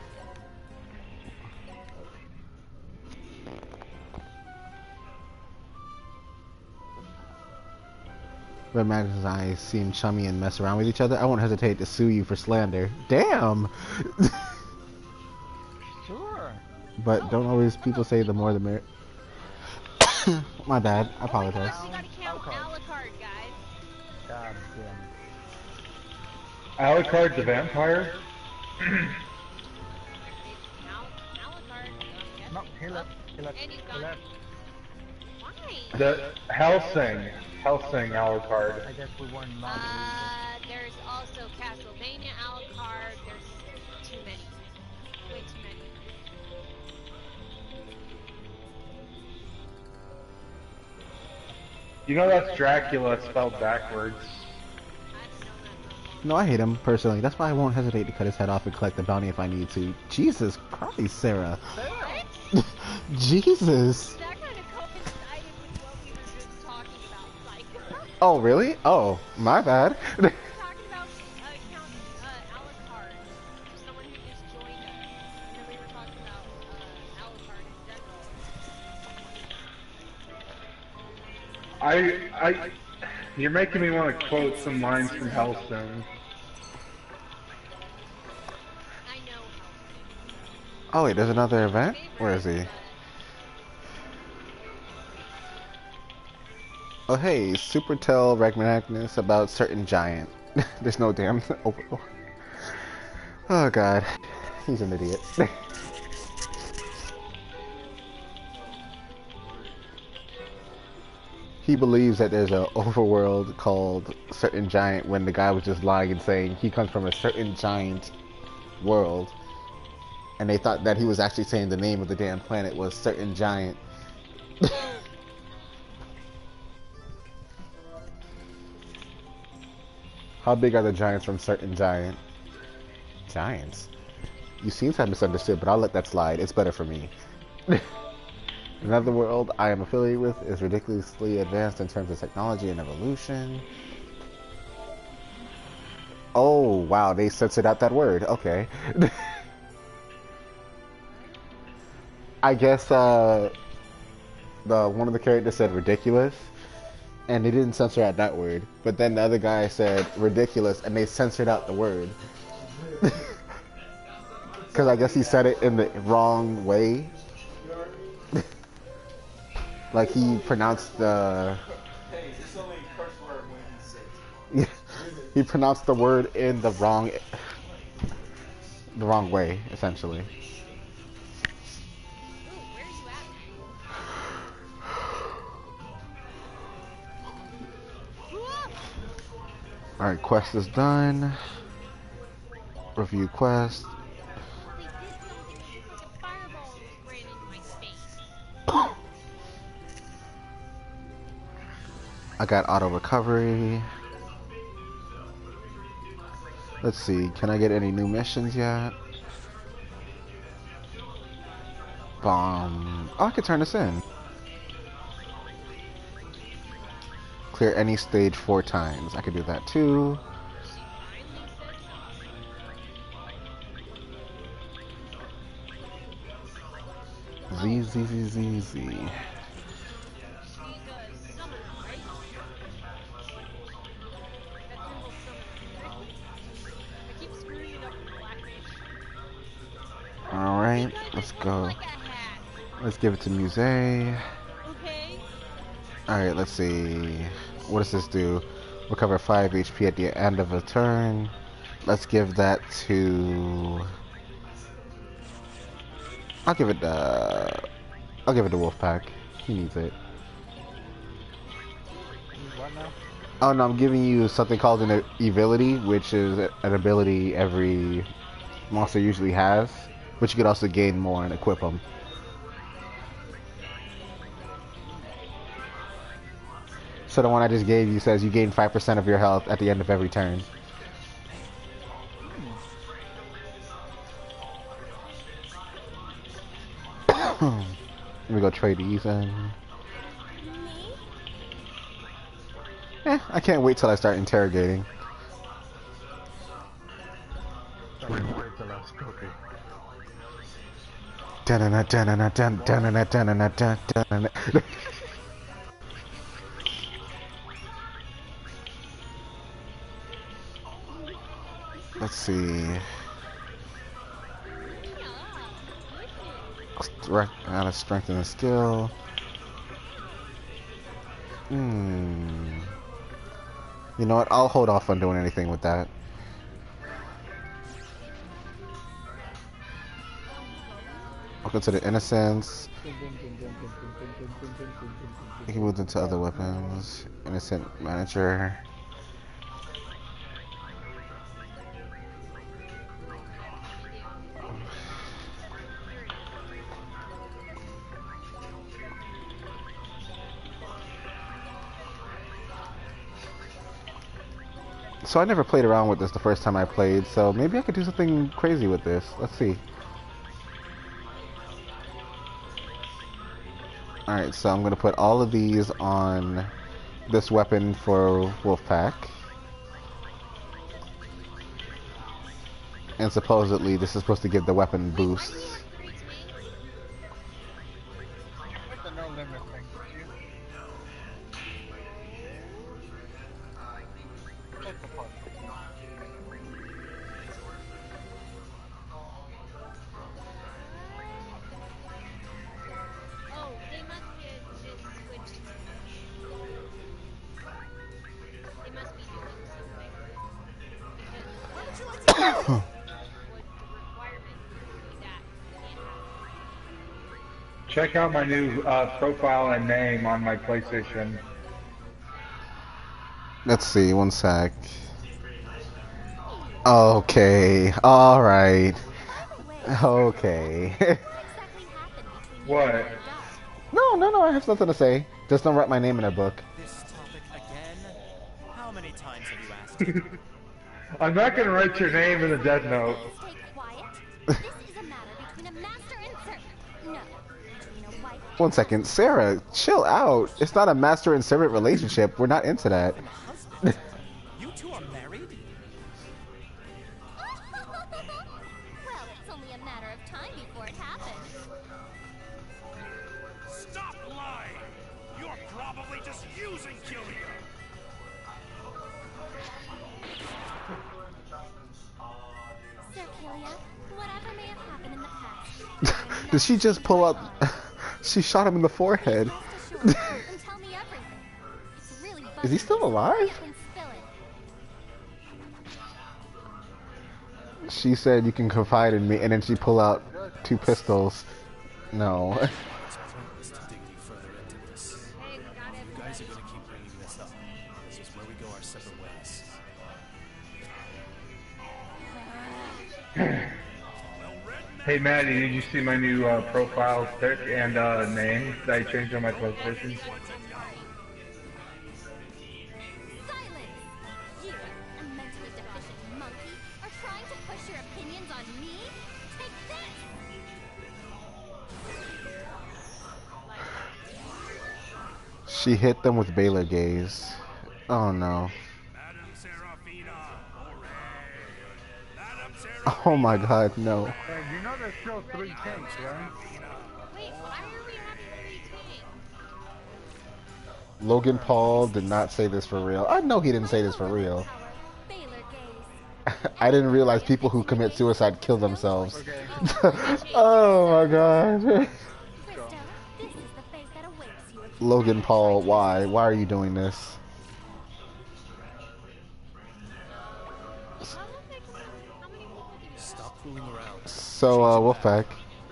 Red Magnus and I seem chummy and mess around with each other. I won't hesitate to sue you for slander. Damn. Sure. But don't always people say the more the merrier. My bad. I apologize. We gotta count Alucard, guys. God damn. Alucard the vampire? Count Alucard. No, he left. He left. And he's He gone. left. Why? The Helsing. Helsing Alucard. I guess we weren't not. Uh, there's also Castlevania Alucard. There's too many. Way too many. You know that's Dracula spelled backwards. No, I hate him personally. That's why I won't hesitate to cut his head off and collect the bounty if I need to. Jesus Christ, Sarah. What? Jesus. That kind of coincided with what we were just talking about, Psycho. Oh, really? Oh, my bad. We were talking about uh, Count uh, Alucard, someone who just joined us, and then we were talking about uh, Alucard in general. I, I, you're making me want to quote some lines from Hellstone. I know. Oh, wait, there's another event? Where is he? Oh, hey, super tell Red Magnus about certain giant. There's no damn overlord. Oh, God. He's an idiot. He believes that there's an overworld called certain giant when the guy was just lying and saying he comes from a certain giant world. And they thought that he was actually saying the name of the damn planet was certain giant. How big are the giants from certain giant? Giants? You seem to have misunderstood, but I'll let that slide. It's better for me. Another world I am affiliated with is ridiculously advanced in terms of technology and evolution. Oh, wow, they censored out that word. Okay. I guess uh, the one of the characters said ridiculous, and they didn't censor out that word. But then the other guy said ridiculous, and they censored out the word. Because I guess he said it in the wrong way. Like he pronounced the... Yeah, he pronounced the word in the wrong... the wrong way, essentially. Alright, quest is done. Review quest. I got auto recovery. Let's see, can I get any new missions yet? Bomb. Oh, I could turn this in. Clear any stage four times. I could do that too. Z Z Z Z Z. Alright, let's go. Let's give it to Musée. Okay. Alright, let's see. What does this do? Recover five H P at the end of a turn. Let's give that to... I'll give it uh I'll give it to Wolfpack. He needs it. What now? Oh no, I'm giving you something called an ability, which is an ability every monster usually has, but you could also gain more and equip them. So the one I just gave you says you gain five percent of your health at the end of every turn. Let me go trade these in. Eh, I can't wait till I start interrogating. Let's see. How to strengthen the skill. Hmm. You know what? I'll hold off on doing anything with that. I'll consider innocence. He moved into other weapons. Innocent manager. So I never played around with this the first time I played, so maybe I could do something crazy with this. Let's see. Alright, so I'm going to put all of these on this weapon for Wolfpack. And supposedly this is supposed to give the weapon boosts. With the no limit thing, you. Hit the button. Oh, they must have just switched. They must be doing something. What would you like to do? Was the requirement for that can't happen. Check out my new uh, profile and name on my PlayStation. Let's see, one sec. Okay, alright. Okay. What? No, no, no, I have something to say. Just don't write my name in a book. This topic again? How many times have you asked? I'm not gonna write your name in the death note. Stay quiet. This is a matter between a master and servant. No, between a wife. One second, Sarah, chill out. It's not a master and servant relationship. We're not into that. Husband? You two are married? Well, it's only a matter of time before it happens. Stop lying! You're probably just using Killia! Sir Killia, whatever may have happened in the past. Did she just pull up? She shot him in the forehead. Rest assured, and tell me everything. It's really Is he still alive? and spill it. She said you can confide in me, and then she pulled out two pistols. No. Let's pointless to dig any further into this. Hey, we got it. You guys are gonna keep bringing this up. This is where we go our separate ways. Hey Maddie, did you see my new uh, profile pic and uh, name that I changed on my PlayStation? Silence! You, a mentally deficient monkey, are trying to push your opinions on me? Take this! She hit them with Baylor gaze. Oh no. Madam Serafina, hooray! Madam Serafina, Oh my god, no. Hey, you know there's still three tanks, right? Wait, why are we having three tanks? Logan Paul did not say this for real. I know he didn't say this for real. Baylor gaze. I didn't realize people who commit suicide kill themselves. Oh my god. Krista, this is the fate that awaits you if Logan Paul, why? Why are you doing this? Stop fooling around. So, uh, Wolfpack.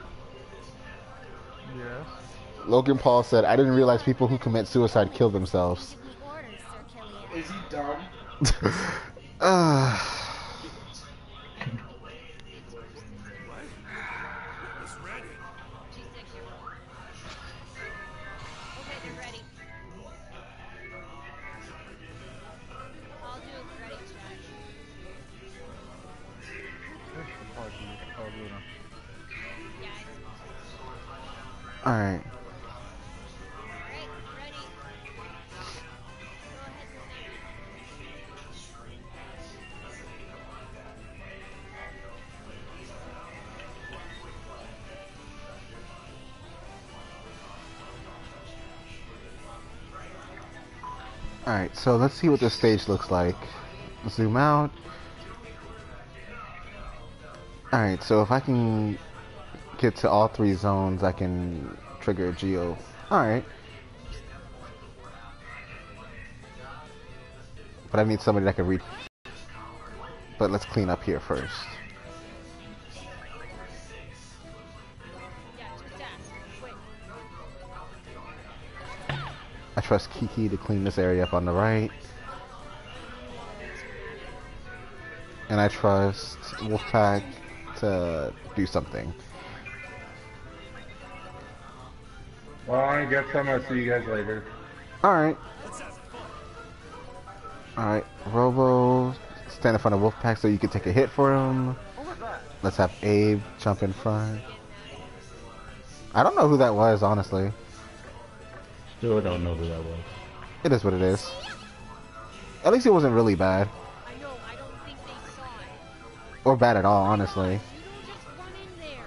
Yes. Logan Paul said, I didn't realize people who commit suicide kill themselves. Is he dumb? uh, It's ready. Okay, they're ready. I'll do a ready check. This should probably be Call of Duty. Yeah, I see. Alright. Alright, ready. Go ahead and Alright, so let's see what this stage looks like. Zoom out. Alright, so if I can get to all three zones, I can trigger a Geo. Alright. But I need somebody that can read. But let's clean up here first. Yeah, just ask. Wait. I trust Kiki to clean this area up on the right. And I trust Wolfpack to do something. Well, I guess I'm gonna see you guys later. Alright. Alright, Robo, stand in front of Wolfpack so you can take a hit for him. Let's have Abe jump in front. I don't know who that was, honestly. Still don't know who that was. It is what it is. At least it wasn't really bad. I know, I don't think they saw it. Or bad at all, honestly. You don't just run in there.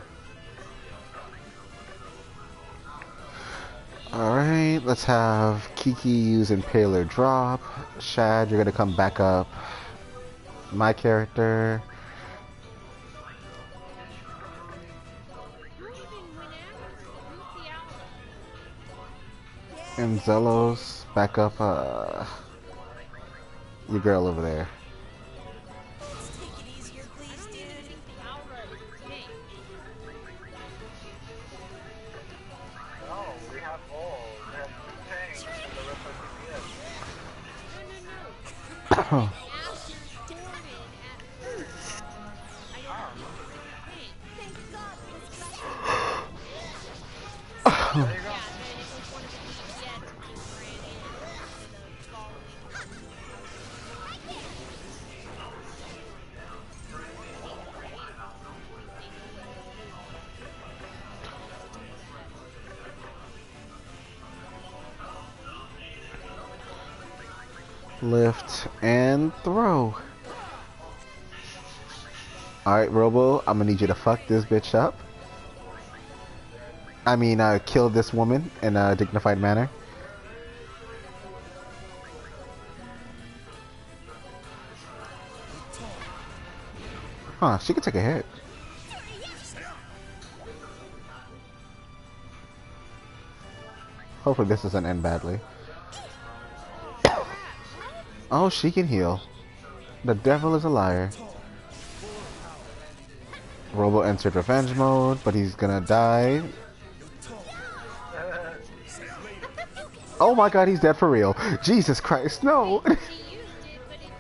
Alright, let's have Kiki use Impaler drop. Shad, you're gonna come back up. My character. You even went after Lucy out. And Zelos, back up, uh, your girl over there. No, we have all. We have two tanks and the rest are D P S. No, no, no. After Stormin at first. I don't know. Thank God this guy. There you go. Yeah, then it was one of the D P S who just ran in to the following. Lift and throw. Alright, Robo, I'm gonna need you to fuck this bitch up. I mean, uh, kill this woman in a dignified manner. Huh, she could take a hit. Hopefully this doesn't end badly. Oh, she can heal. The devil is a liar. Robo entered revenge mode, but he's gonna die. Oh my god, he's dead for real. Jesus Christ, no! He used it, but it didn't.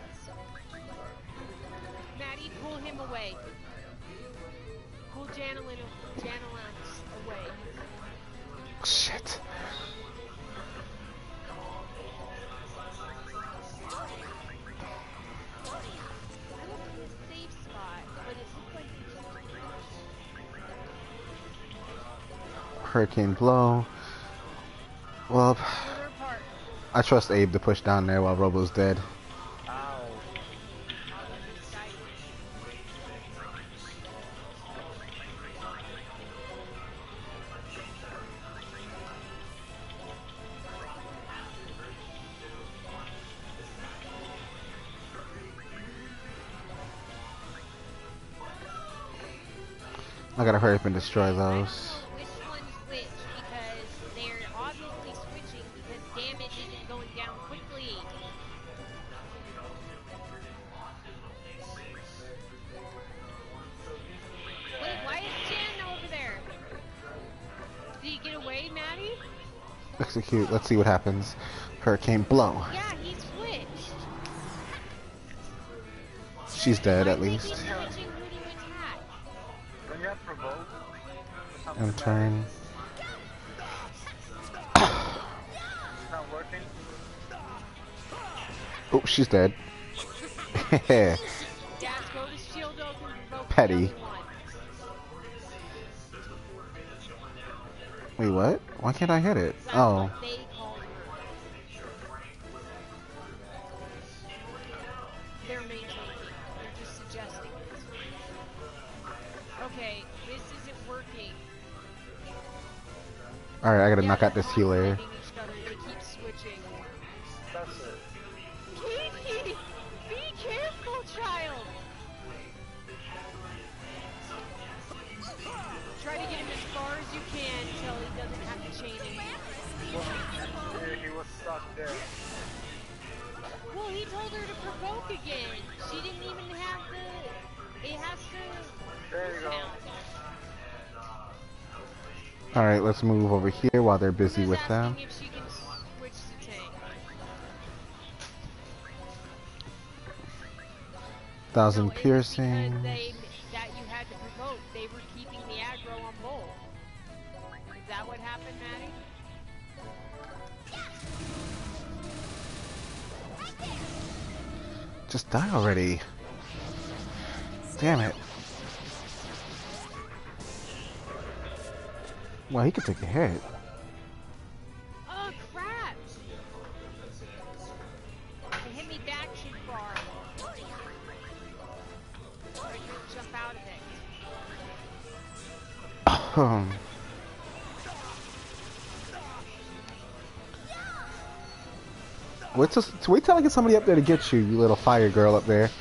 Maddie, pull him away. Pull Janelin, Janelin away. Shit. I went to his safe spot, but it looked like he just Hurricane blow. Well, Polar apart. I trust Abe to push down there while Robo's dead. Ow. This guy. I gotta hurry up and destroy those. Which one's which? Because they're obviously Maddie? Execute. Let's see what happens. Hurricane blow. Yeah, he switched. She's dead Why at would he least. be switching who to attack? When you have provoke, And turn. it's not working. Oh, she's dead. Dash, go to shield open, provoke the Petty. other one. Wait, what? Why can't I hit it? That's Oh. what they call her. They're main tanking. They're just suggesting this. Okay, this isn't working. Alright, I gotta Yeah, knock out they're this healer. complimenting each other. They keep switching. That's it. Kiki! Be careful, child! Try to get him as far as you can until he doesn't have to chain it. Yeah, he was stuck there. Well, he told her to provoke again. She didn't even have the... It has to... There you go. Alright, let's move over here while they're busy with them. If she can switch to tank. Thousand No, it was piercing. because they, that you had to provoke. They were keeping the aggro on both. Is that what happened, Maddie? Just die already. Damn it. Well, he could take a hit. Oh, crap! It hit me back too far. I couldn't jump out of it. Um. Wait till, wait till I get somebody up there to get you, you little fire girl up there.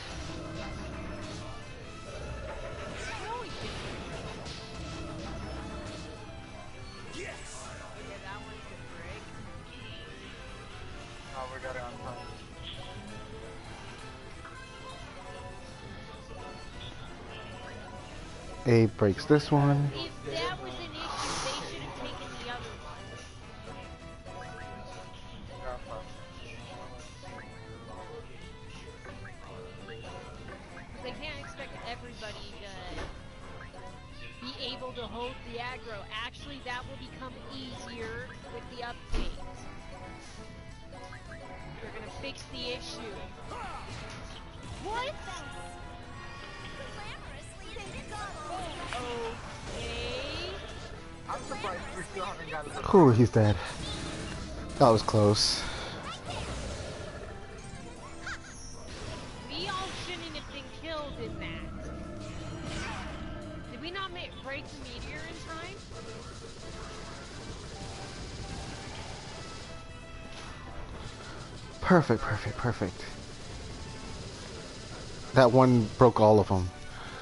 Oh, we got it on top. Abe breaks this one. If that was an issue, they should have taken the other one. They can't expect everybody to be able to hold the aggro. Actually, that will become easier with the update. They're gonna fix the issue. What? Okay. I'm surprised we still haven't gotten the Whew, he's dead. That was close. We all shouldn't have been killed in that. Did we not make, break the meteor in time? Perfect, perfect, perfect. That one broke all of them.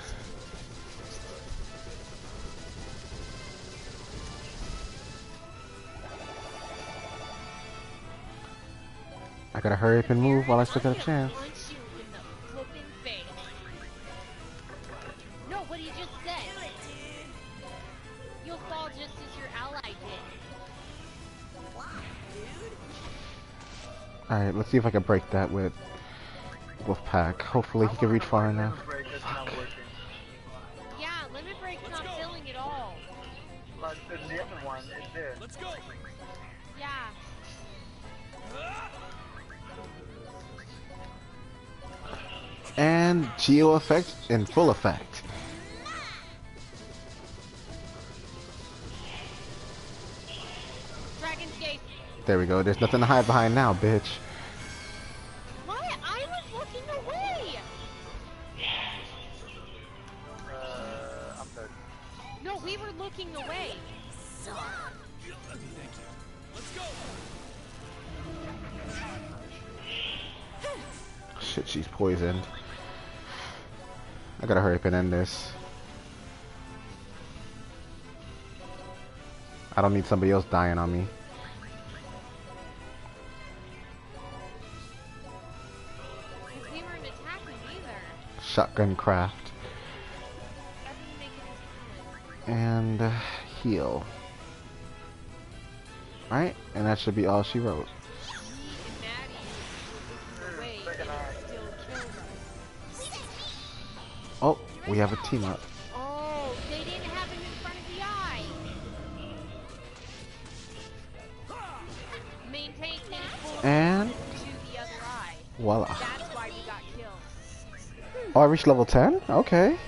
I gotta hurry up and move while I still got a chance. Punch you in the flipping face. No, what he just said. You'll fall just as your ally did. Alright, let's see if I can break that with Wolfpack. Hopefully he can reach far enough. Fuck. Yeah, limit break's not filling at all. But the the other one is there. Let's go. Yeah. And Geo effect in full effect. Dragon's Gate. There we go. There's nothing to hide behind now, bitch. What? I was looking away. Uh, I'm dead. No, we were looking away. Let's go. Shit, she's poisoned. I gotta hurry up and end this. I don't need somebody else dying on me. Because we weren't attacking either. Shotgun craft. That didn't make any sense. And uh, heal. Right? And that should be all she wrote. Oh, we have a team up. Oh, they didn't have him in front of the eye. Maintain full And to the other eye. voila. That's why we got killed. Oh, I reached level ten? Okay.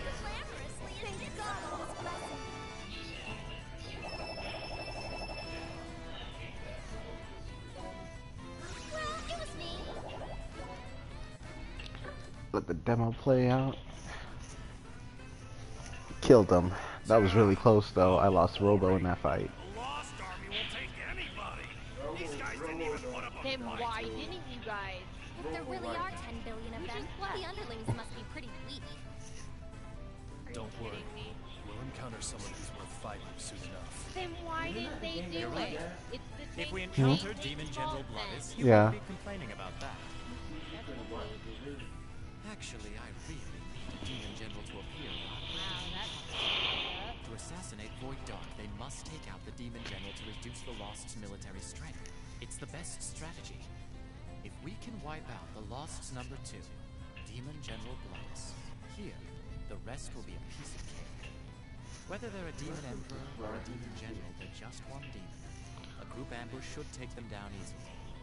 Let the demo play out. Killed them. That was really close though. I lost Robo in that fight. Then why didn't you guys? If there really are ten billion of them, the underlings must be pretty weak. Don't worry. We'll encounter someone who's worth fighting soon enough. Then why didn't they do it? It's the same If we thing encounter they Demon told General them. Bloodis, you Yeah. won't be complaining about that. Actually, I really need Demon General to appear. To assassinate Void Dark, they must take out the Demon General to reduce the Lost's military strength. It's the best strategy. If we can wipe out the Lost's number two, Demon General Bloodis, here, the rest will be a piece of cake. Whether they're a Demon Emperor or a Demon General, they're just one demon. A group ambush should take them down easily.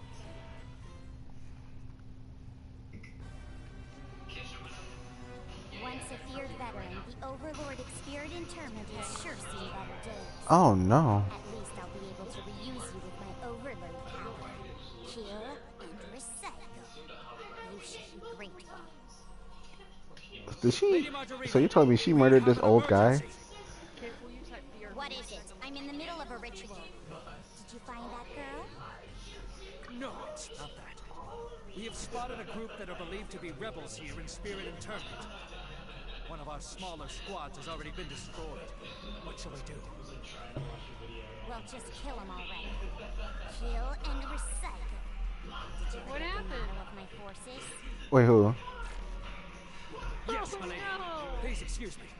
Once a feared veteran, the Overlord experienced interment has sure seen better days. Oh no. At least I'll be able to reuse you with my Overload power. Kill and recycle. You should be grateful. Did she? So you told me she murdered this old guy? What is it? I'm in the middle of a ritual. Did you find that girl? No, it's not that. We have spotted a group that are believed to be rebels here in Spirit Internment. One of our smaller squads has already been destroyed. What shall we do? Well, just kill them already. Kill and recycle. Did you What look at the happened? model of my forces? Wait, who? Yes, Oh, my lady. no. Please excuse me.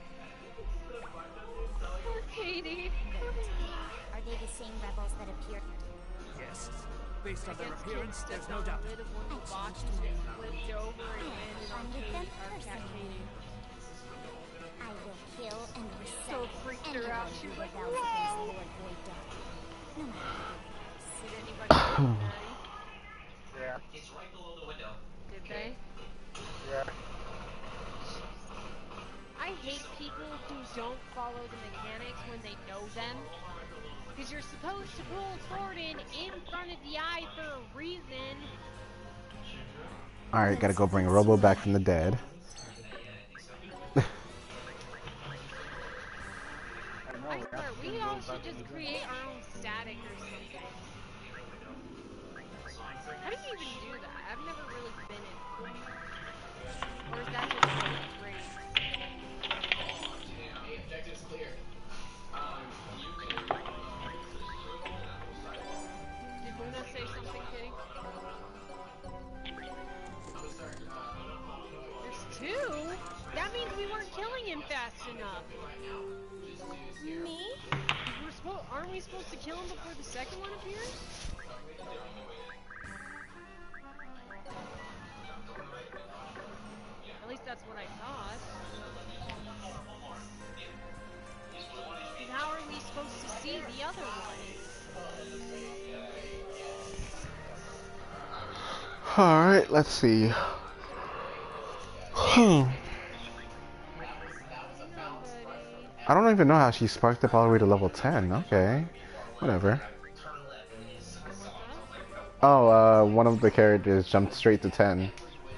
Poor Katie. Are they the same rebels that appeared? Yes. Based on their Guess appearance, kids there's no got doubt. rid of one of the boxes and flipped over and landed on Funded them Katie, our cat personally. Katie. I will kill and recycle. So freaked her out. She was like, rebels against whoa! Lord Void Dark. No matter Did anybody see Maddie? Yeah. Did they? Yeah. I hate people who don't follow the mechanics when they know them. Because you're supposed to pull Thornton in front of the eye for a reason. Alright, gotta go bring Robo back from the dead. I swear, we all should just create our own static or something. How do you even do that? I've never really been in. Or is that just great? Objective's clear. Did Luna say something, Kitty? There's two? That means we weren't killing him fast enough. Me? We're supposed, aren't we supposed to kill him before the second one appears? At least that's what I thought. And how are we supposed to see the other one? Alright, let's see. Hmm. I don't even know how she sparked up all the way to level ten. Okay. Whatever. Oh, uh, one of the characters jumped straight to ten.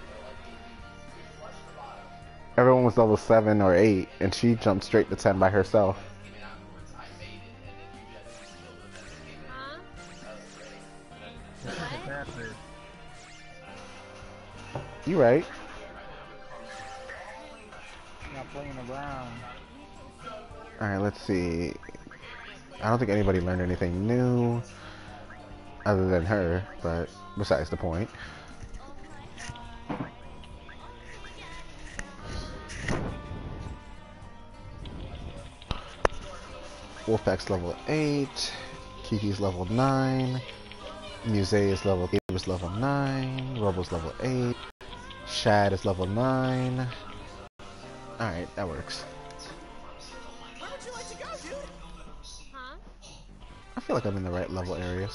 Everyone was level seven or eight, and she jumped straight to ten by herself. You right. Not playing around. Alright, let's see. I don't think anybody learned anything new other than her, but besides the point. Wolfpack's level eight. Kiki's level nine. Muse is level eight. Is level nine. Robo's level eight. Shad is level nine. Alright, that works. Where would you like to go, dude? Huh? I feel like I'm in the right level areas.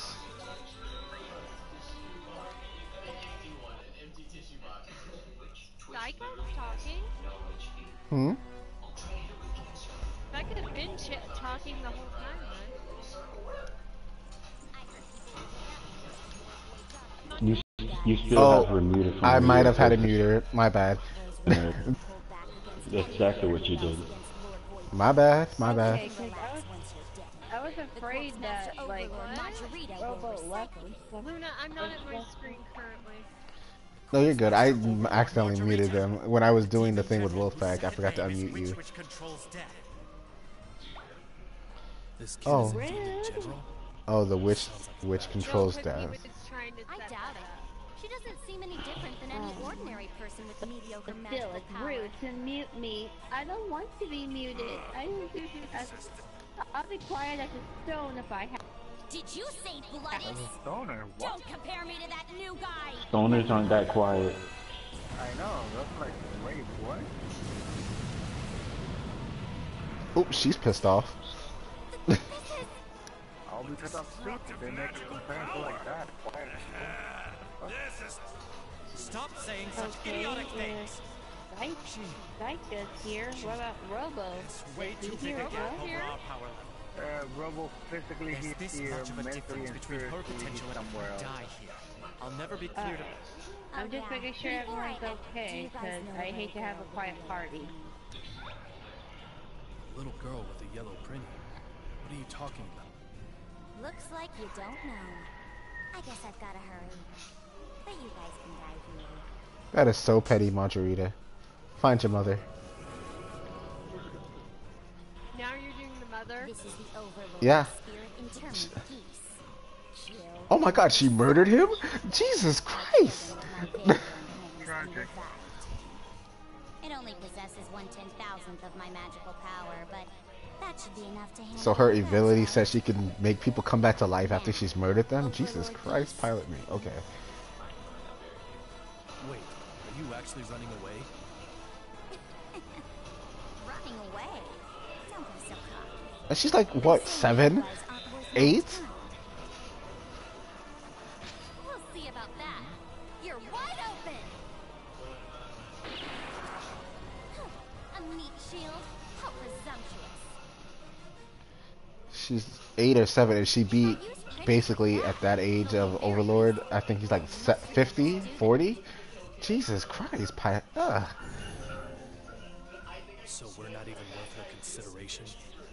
Psycho's talking? Hmm? I could have been ch talking the whole time, then. You you still Oh, have her muted from I the might have had a video. muter. My bad. That's exactly what you did. My bad. My bad. Okay, 'cause I was, I was afraid that, like, Robo left and stuff. Luna, I'm not at my screen currently. No, you're good. I accidentally muted them when I was doing the thing with Wolfpack. I forgot to unmute you. Which controls death. This kid Oh. is a demon general. Oh, the witch, which controls death. I doubt it. She doesn't seem any different than any ordinary person with mediocre Still, magical it's power. rude to mute me. I don't want to be muted. I, I, I'll be quiet as a stone if I have. Did you say Bloodis? Stoner, what? Don't compare me to that new guy. Stoners aren't that quiet. I know, that's like, wait, what? Oops, she's pissed off. All because I'm stupid, they make a comparison like that. Quiet. Stop saying such Okay, idiotic uh, things. Psycho's here. What about Robo? Way too Is big he a Robo gap over here? our power level. Uh, Robo physically There's he's this here, much of a mentally difference and between her spiritually he's potential and somewhere her else. die here. I'll never be cleared of Alright. I'm just yeah. making sure Before I everyone's act, do okay, you guys because know I the hate to have a little quiet girl? party. Little girl with a yellow print. What are you talking about? Looks like you don't know. I guess I've gotta hurry. But you guys can die here. That is so petty, Margarita. Find your mother. Now you're doing the mother? This is the Overlord Yeah. Spirit Interment piece. Chill. Oh my god, she murdered him? Jesus Christ! Tragic. It only possesses one ten thousandth of my magical power, but that should be enough to handle. So her the ability rest. says she can make people come back to life after she's murdered them? Jesus Christ, pilot me. Okay. Wait, are you actually running away? Running away. Don't be so cocky. And she's like, what, seven? Eight? We'll see about that. You're wide open. A meat shield? How presumptuous. She's eight or seven, and she beat, basically, at that age of Overlord, I think he's like se- fifty, forty? Jesus Christ, pi- ugh. So we're not even worth her consideration?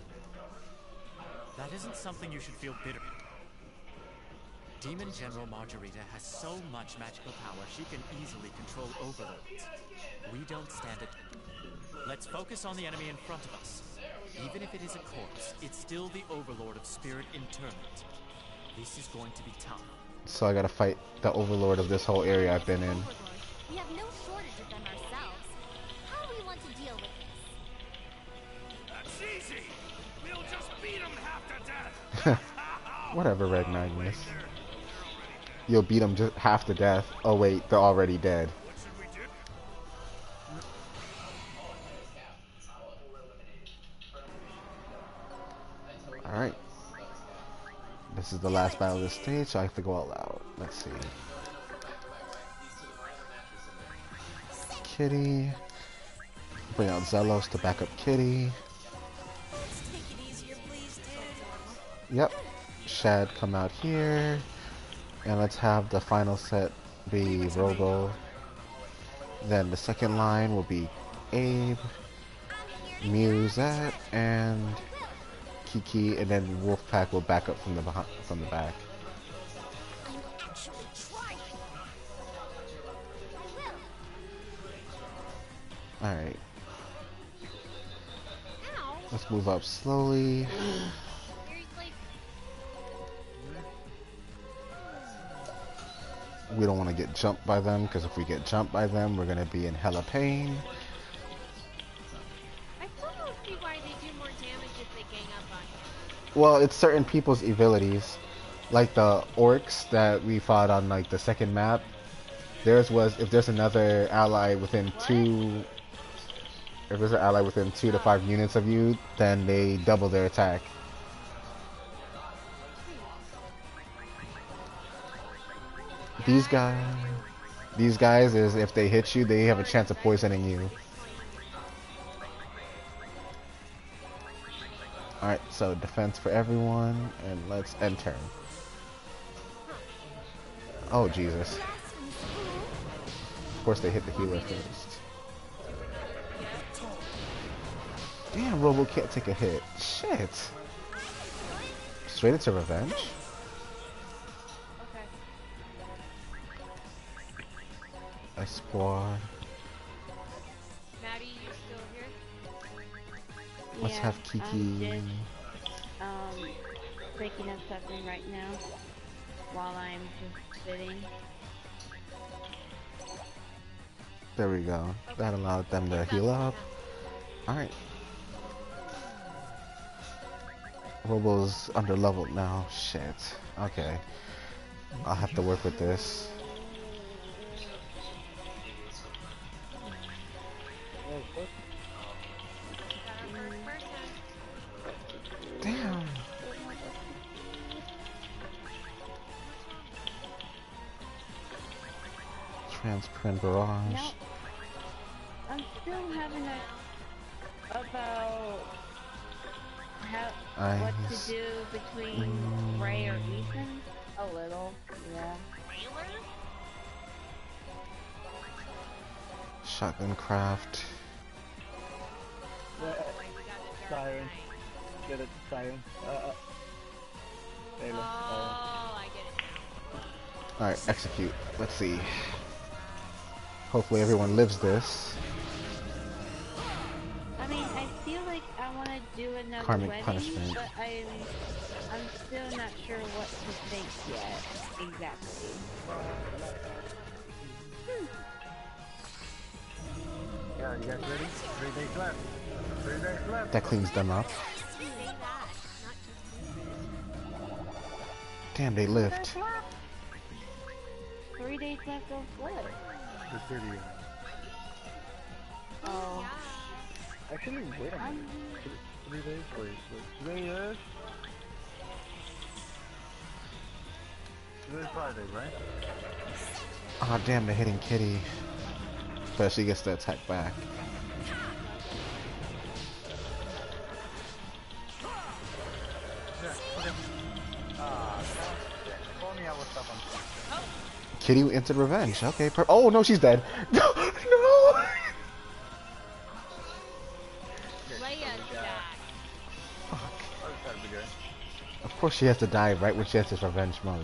That isn't something you should feel bitter. Demon General Margarita has so much magical power she can easily control overlords. We don't stand it. Let's focus on the enemy in front of us. Even if it is a corpse, it's still the Overlord of Spirit Interment. This is going to be tough. So I gotta fight the Overlord of this whole area I've been in. We have no shortage of them ourselves. How do we want to deal with this? That's easy. We'll just beat him half to death. Whatever, Red Magnus. You'll beat them just half to death. Oh wait, they're already dead. What should we do? Alright. This is the last battle of this stage, so I have to go all out. Let's see. Kitty. Bring out Zelos to back up Kitty. Yep. Shad come out here. And let's have the final set be Robo. Then the second line will be Abe, Musette, and Kiki, and then Wolfpack will back up from the behind, from the back. All right. Let's move up slowly. We don't want to get jumped by them, because if we get jumped by them, we're going to be in hella pain. I still don't see why they do more damage if they gang up on you. Well, it's certain people's abilities. Like the orcs that we fought on like the second map. Theirs was if there's another ally within two if there's an ally within two to five units of you, then they double their attack. These guys these guys is if they hit you, they have a chance of poisoning you. Alright, so defense for everyone, and let's end turn. Oh, Jesus. Of course they hit the healer first. Damn, Robo can't take a hit. Shit. Straight into revenge? A squad. Maddie, you still here? Let's Yeah, have Kiki. I'm just, um, breaking up something right now while I'm just sitting. There we go. That allowed them to heal up. Alright. Robo's under leveled now. Shit. Okay. I'll have to work with this. Damn. Transparent barrage. No, I'm still having a about how what Ice. to do between Ray or Ethan. A little, yeah. Shotgun craft. Siren. Get it, Siren. Uh, uh. Taylor, Oh, I get it now. Alright, execute. Let's see. Hopefully everyone lives this. I mean, I feel like I want to do another Karmic wedding, punishment. but I'm I'm still not sure what to think yet exactly. Hmm. Yeah, you guys ready? Three days left. Three days left. That cleans them up. Damn, they lived. Three days left of what? The city. Oh. Actually, wait a minute. Three, three days? Wait, wait. Today is... Today is Friday, right? Ah, oh, damn, they're hitting Kitty. But she gets to attack back. Yeah, okay. Ah, if only I was up on... Kitty entered revenge. Okay, per oh no, she's dead. No, no. Leia's back. Of course she has to die right when she enters revenge mode.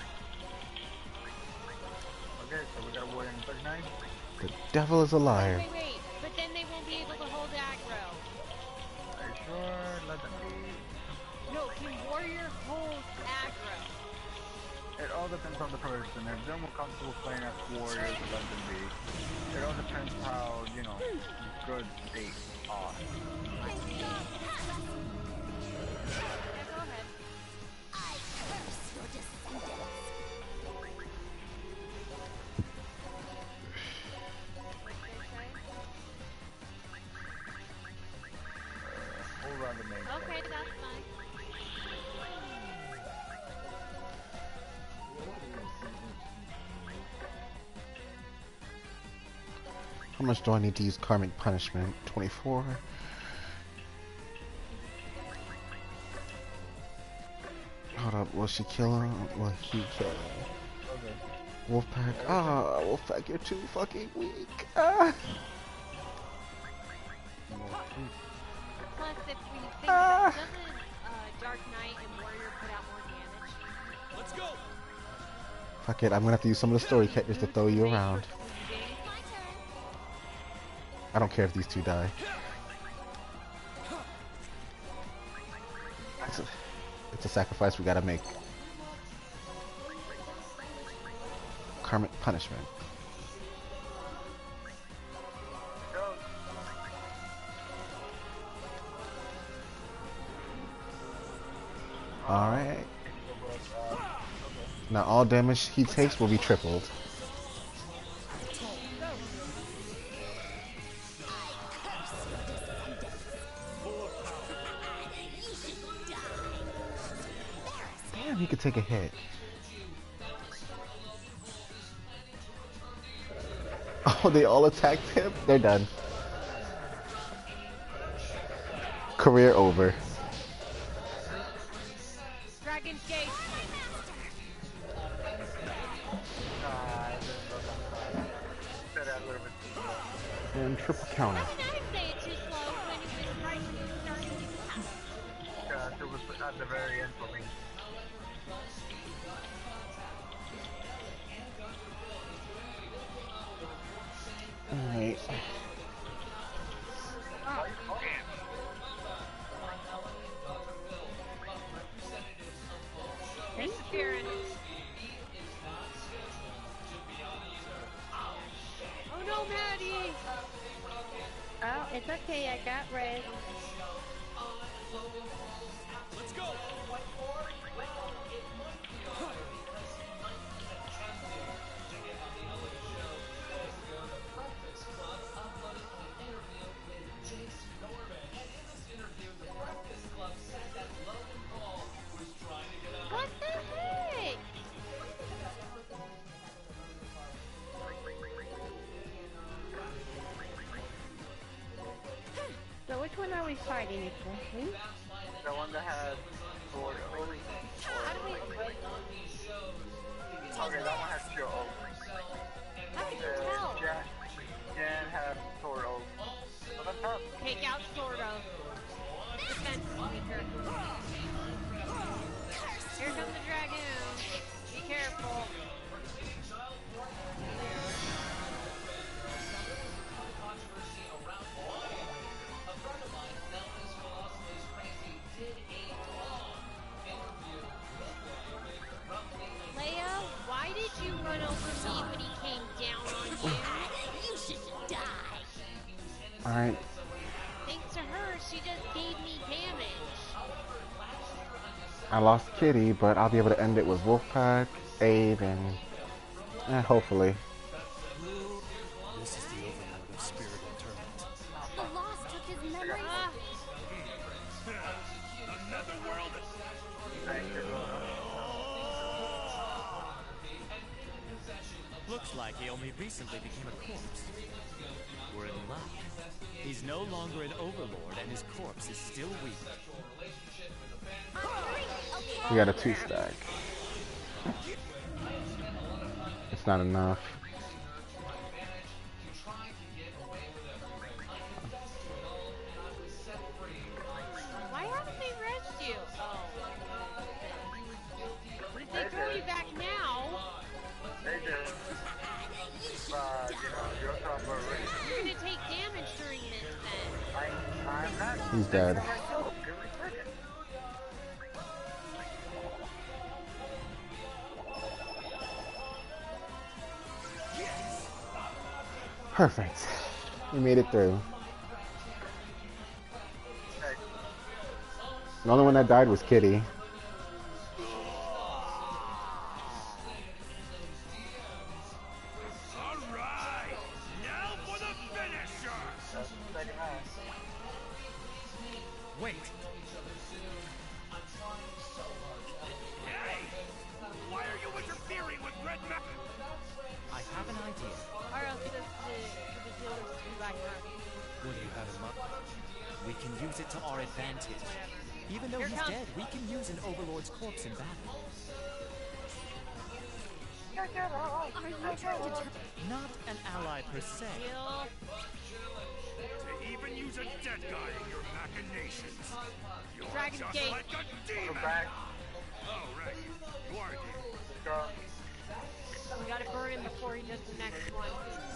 Okay, so we got a warrior in thirty-nine. The devil is a liar. Wait, wait, but then they won't be able to hold aggro. Are you sure? Let them be. No, can warrior hold aggro? It all depends on the person. If they're more comfortable playing as warriors, let them be. It all depends how, you know, good they are. We'll run the main. Okay, that's fine. How much do I need to use karmic punishment? twenty-four. Hold up, will she kill him? Will he kill him? Okay. Wolfpack. Ah, Wolfpack, you're too fucking weak. Ah. Plus, if we think about it, doesn't uh, Dark Knight and Warrior put out more damage? Let's go. Fuck it, I'm gonna have to use some of the story characters to throw you around. I don't care if these two die. It's a, it's a sacrifice we gotta make. Karmic punishment. Alright. Now all damage he takes will be tripled. Damn, he could take a hit. Oh, they all attacked him? They're done. Career over. Dragon's Gate. And triple counter. How can I say it too slow when it was right when you started to count? Yeah, it was at the very end for me. Alright. Thanks, Karen. Oh no, Maddie! Oh, it's okay, I got red. Let's go. What the heck? So which one are we fighting exactly? The one that has sword oak. How do we... Okay, that one has steel oak. How can you Uh, tell? Jan, Jan has sword oak. So that's tough. Take out sort of. Defense weaker. Here comes the dragoon. Be careful. Leia, why did you run over me when he came down on you? You should die. Alright. Thanks to her, she just gave me damage. I lost Kitty, but I'll be able to end it with Wolfpack, Abe, and eh, hopefully. This is the Overlord of Spirit Interment. The Lost took his memory. Ah, The Netherworld. Looks like he only recently became a corpse. We're in luck. He's no longer an overlord, and his corpse is still weak. We got a two stack. It's not enough. why haven't they rescued you? Oh. If they throw you back now, They did. But, you know, you're top of it. you're gonna take damage during this then. I, I'm not. He's dead. Myself. Give me a second. Perfect. We made it through. Hey, The only one that died was Kitty. All right. Now for the finisher. that's the second half. Wait. Hey! Why are you interfering with Red Mac? I have an idea. Or else the, the, the deal is to be back now. What do you have in mind? We can use it to our advantage. Even though Here he's comes- dead, we can use an overlord's corpse in battle. Are you trying to tell Not an ally per se. Deal. To even use a dead guy in your machinations. You're Dragon's just Gate. like a Go demon. back. Oh, right. You are a demon. Let's go. We gotta burn him before he does the next one.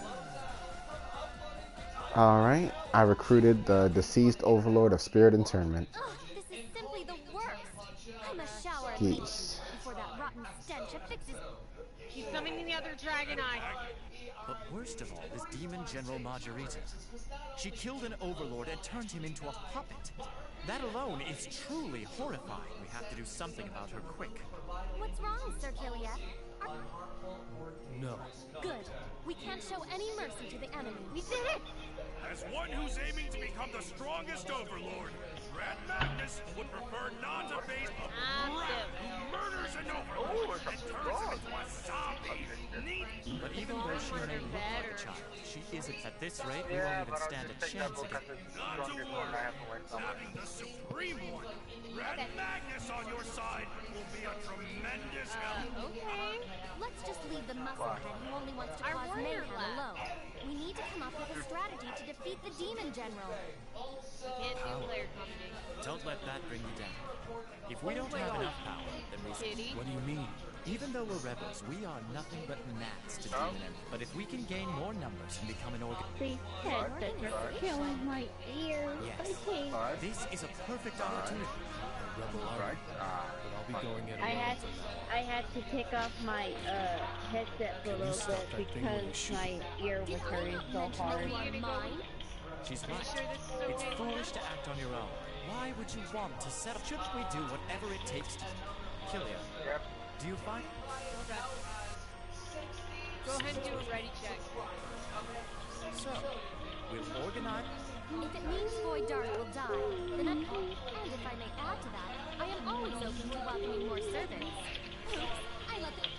Alright. I recruited the deceased overlord of Spirit Internment. Ugh, this is simply the worst. I'm a shower at Geese. least, before that rotten stench affixes. She's summoning the other Dragon Eye. But worst of all is Demon General Margarita. She killed an overlord and turned him into a puppet. That alone is truly horrifying. We have to do something about her quick. What's wrong, Sir Killia? Are... No. Good. We can't show any mercy to the enemy. We did it! As one who's aiming to become the strongest overlord, Red Magnus would prefer not to face a brat who murders an overlord and turns him into a zombie. Neat. But even though she may look like a child, she isn't. At this rate, we won't even stand a chance against Not to worry. Having the Supreme One, Red Magnus on your side will be a tremendous help. Okay. Let's just leave the musclehead who only wants to cause mayhem alone. We need to come up with a strategy to defeat the Demon General. Can't do player combination. Don't let that bring you down. If we don't have enough power, then we... Kitty? What do you mean? Even though we're rebels, we are nothing but gnats to Demon Emperor. But if we can gain more numbers and become an organ... These heads are killing my ears. Yes. Okay. This is a perfect opportunity. Right. Ah, But I'll be going at I it had I had to take off my uh, headset for a little stop bit that thing when you because shoot? my ear was hurting so hard. She's right. sure this is It's okay? foolish to act on your own. Why would you want to settle? Shouldn't we do whatever it takes to kill you? Yep. Do you find? Okay. Go ahead and do a ready check. So, we'll organize. If it means Void Dark will die, then I'm... And if I may add to that, I am always open to welcoming more servants. Oops, I love it.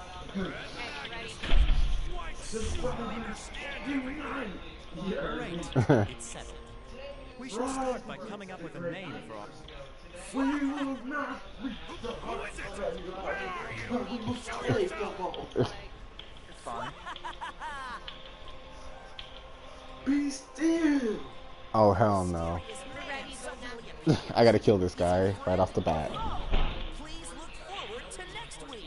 Great. It's settled. We should start by coming up with a name for our... We will not reach the heart it's fine. Be still! Oh hell no! I gotta kill this guy right off the bat. Please look forward to next week.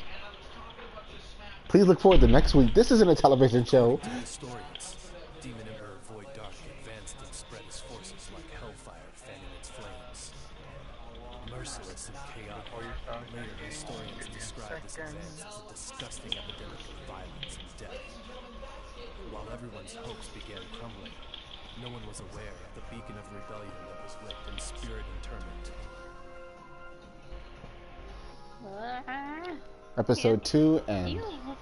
Please look forward to next week. This isn't a television show. Historians. Demon Emperor Void Dark advanced and spread his forces like hellfire fanning its flames. Merciless and chaotic. Later historians describe this advance as a disgusting epidemic of violence and death. While everyone's hopes began crumbling, no one was aware of the beacon of rebellion that was lit in spirit interment. Episode two and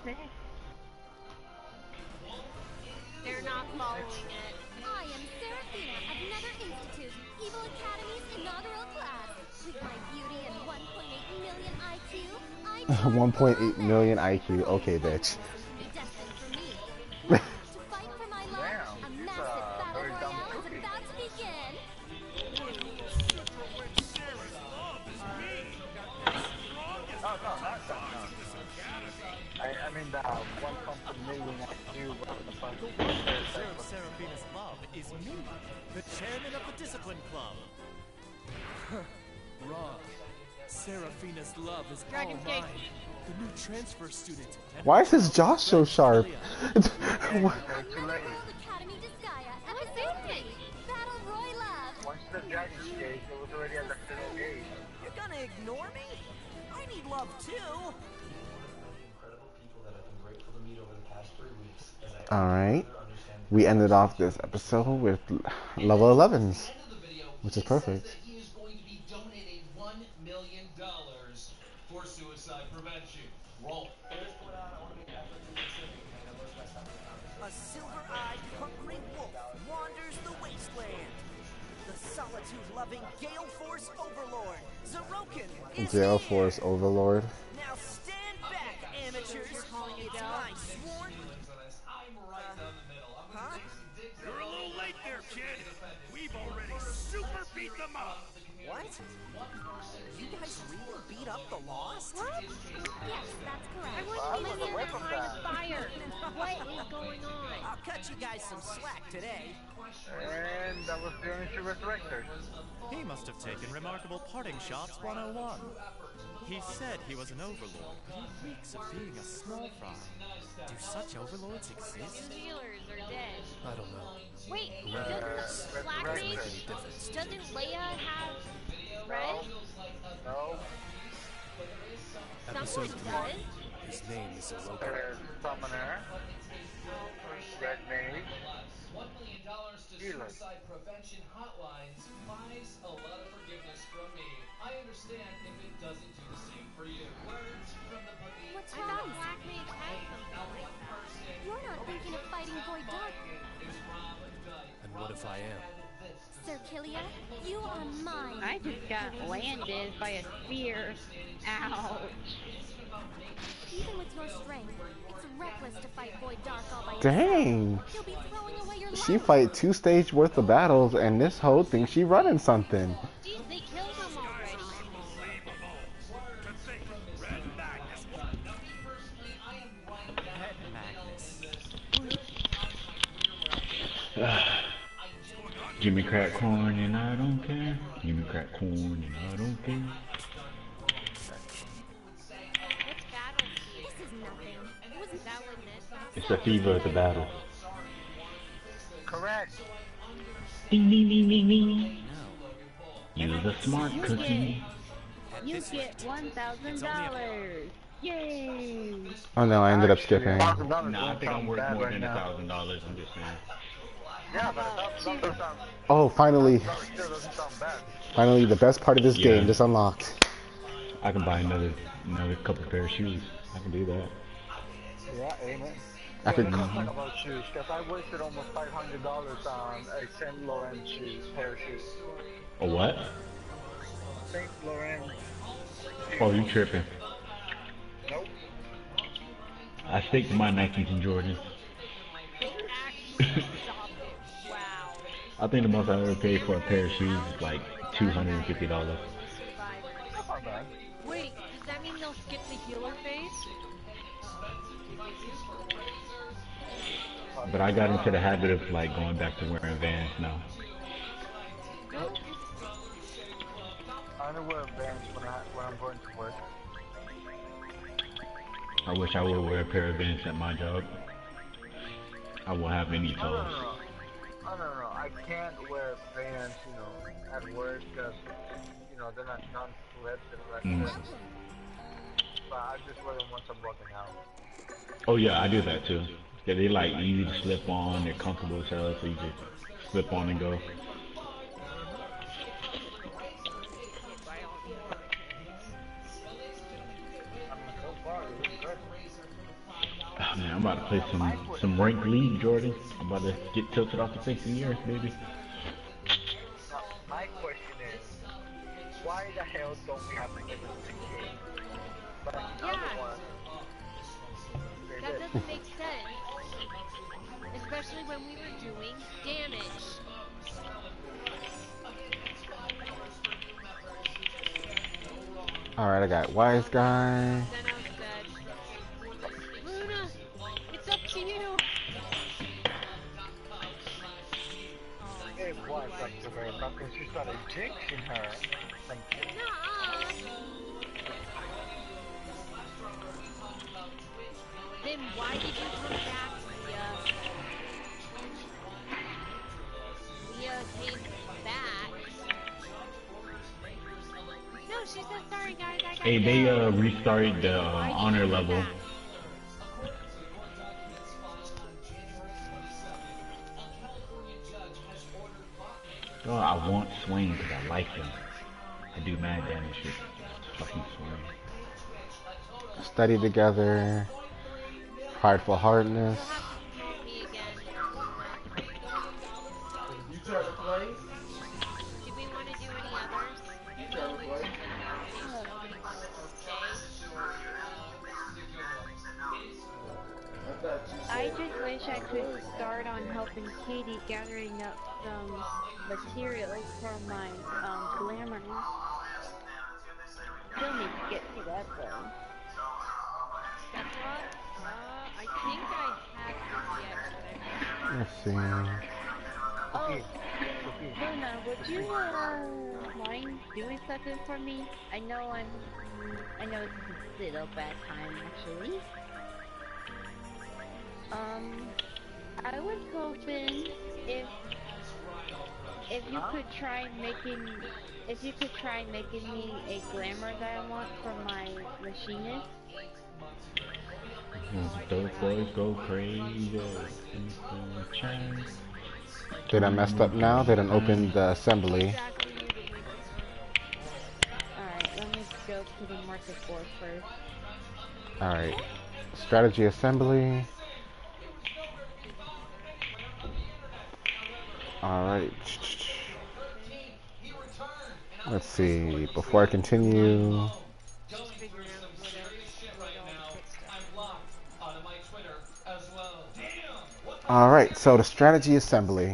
They're not following it. I am Seraphina of Nether Institute, Evil Academy's inaugural class. With my beauty and one point eight million I Q, I one point eight million I Q. Okay, bitch. be destined for me. To fight for my love, a massive battle royale is about to begin. Oh, no, not that. No. I, I mean, the one point million I Q, whatever the fuck. Sarah Seraphina's love is me, the chairman of the Discipline Club. Wrong. Seraphina's love is Dragon's all Gate. mine. The new transfer student. And Why is his jaw so sharp? Too late. World Academy Disgaea, episode three, Battle Roy Love. Once the Dragon's Gate, it was already at the final gate. You're gonna ignore me? I need love too. All right. We ended off this episode with level elevens, which is perfect. He is going to be donating one million dollars for suicide prevention. Roll. A silver-eyed, hungry wolf wanders the wasteland. The solitude-loving Gale Force Overlord, Zeroken, is Gale here. Force Overlord. Now stand back, amateurs. calling you It's down. my sworn... I'm right down the middle. I'm Huh? You're a little late there, kid. We've already super beat them up. What? You guys really beat up the Lost? What? Yes, that's correct. I Well, wasn't I even was in away that from line of that. fire. What is going on? I'll cut you guys some slack today. And that was the only two resurrectors. He must have taken Remarkable Parting Shots one oh one. He said he was an overlord, but he reeks of being a small fry. Do such overlords exist? The Steelers are dead. I don't know. Wait, Uh, doesn't Black Mage, resurrectors. doesn't Leia have red? No. Episode Someone three. does. His name is Aloka. There's Summoner, Red Mage, One million dollars to Healer. suicide prevention hotlines buys a lot of forgiveness from me. I understand if it doesn't do the same for you. Words from the boogie. What's I thought wrong? Black Mage had something like that. You're not thinking of fighting Void Dark. And what if I am? Sir Killia, you are mine. I just got landed by a spear. Ouch. Even with your strength, it's reckless to fight Void Dark all by yourself. Dang. You'll be throwing away your She life. fight two stage worth of battles, and this whole thing she running something. Jeez, they killed him already. Give me crack corn and I don't care. Give me crack corn and I don't care. What's battle speed? This is nothing. Wasn't that what this? It's the fever of the battle. correct. Ding ding ding ding ding. Use a smart You cookie. You get one thousand dollars. Yay! Oh no, I ended up skipping. Nah, I think I'm worth more than a thousand dollars. I'm just saying. Yeah, but that doesn't sound, Oh, finally, still doesn't sound bad. finally, the best part of this Yeah. game just unlocked. I can buy another another couple pair of shoes. I can do that. Yeah, amen. I could- When you talk about shoes, because I wasted almost five hundred dollars on a Saint Laurent shoes, pair of shoes. A what? Saint Laurent. Oh, you tripping? Nope. I stick to my Nikes and Jordans. Wow. I think the most I ever paid for a pair of shoes is like two hundred and fifty dollars. Not bad. Wait, does that mean they'll skip the healer phase? But I got into the habit of like going back to wearing Vans now. I only wear Vans when, I, when I'm going to work. I wish I would wear a pair of Vans at my job. I won't have any No, no, toes. no. Oh, no, no, no. I can't wear Vans, you know, at work because, you know, they're not non-slip, they're Mm. like this. But I just wear them once I'm working out. Oh yeah, I do that too. Yeah, they like easy to slip on. They're comfortable as hell, so you just slip on and go. Oh, man, I'm about to play some some ranked league, Jordan. I'm about to get tilted off the face of the earth, baby. Now, my question is, why the hell don't we have to live in the game? But the Yeah. other one, they That did. doesn't make sense. Especially when we were doing damage. All right, I got wise guy. Then I was dead. Luna, it's up to you. It was up to her, but when she started jinxing her, thank you. Nuh-uh. Then why did you come back, Leah? Leah came back. No, she said sorry guys, I gotta Hey, they go." uh restarted the uh, honor level. Oh, I want Swain because I like him. I do mad damage with fucking Swain. Study together. Heartful hardness. You try to play? Do we want to do any others? You try to play? I just wish I could start on helping Katie gathering up some materials for my um, glamour. Still need to get to that though. Sephiroth? Uh, I think I have Let's see. Oh, Luna, would you uh, mind doing something for me? I know I'm, I know it's a little bad time actually. Um, I was hoping if if you could try making if you could try making me a glamour that I want for my machinist. Those boys go crazy. Did I messed up now? They done opened the assembly. Alright, let me go to the market board first. Alright. Strategy assembly. Alright. Let's see. Before I continue. Alright, so the strategy assembly.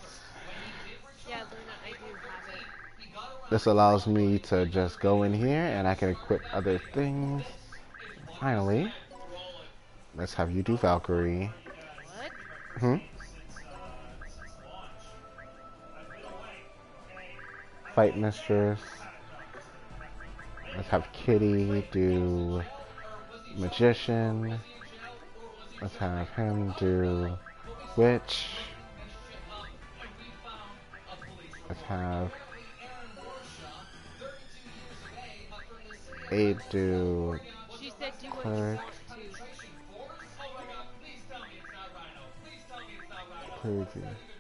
This allows me to just go in here and I can equip other things. Finally. Let's have you do Valkyrie. Hmm? Fight Mistress. Let's have Kitty do Magician. Let's have him do Witch. Let's have Abe do Clerk. Clergy.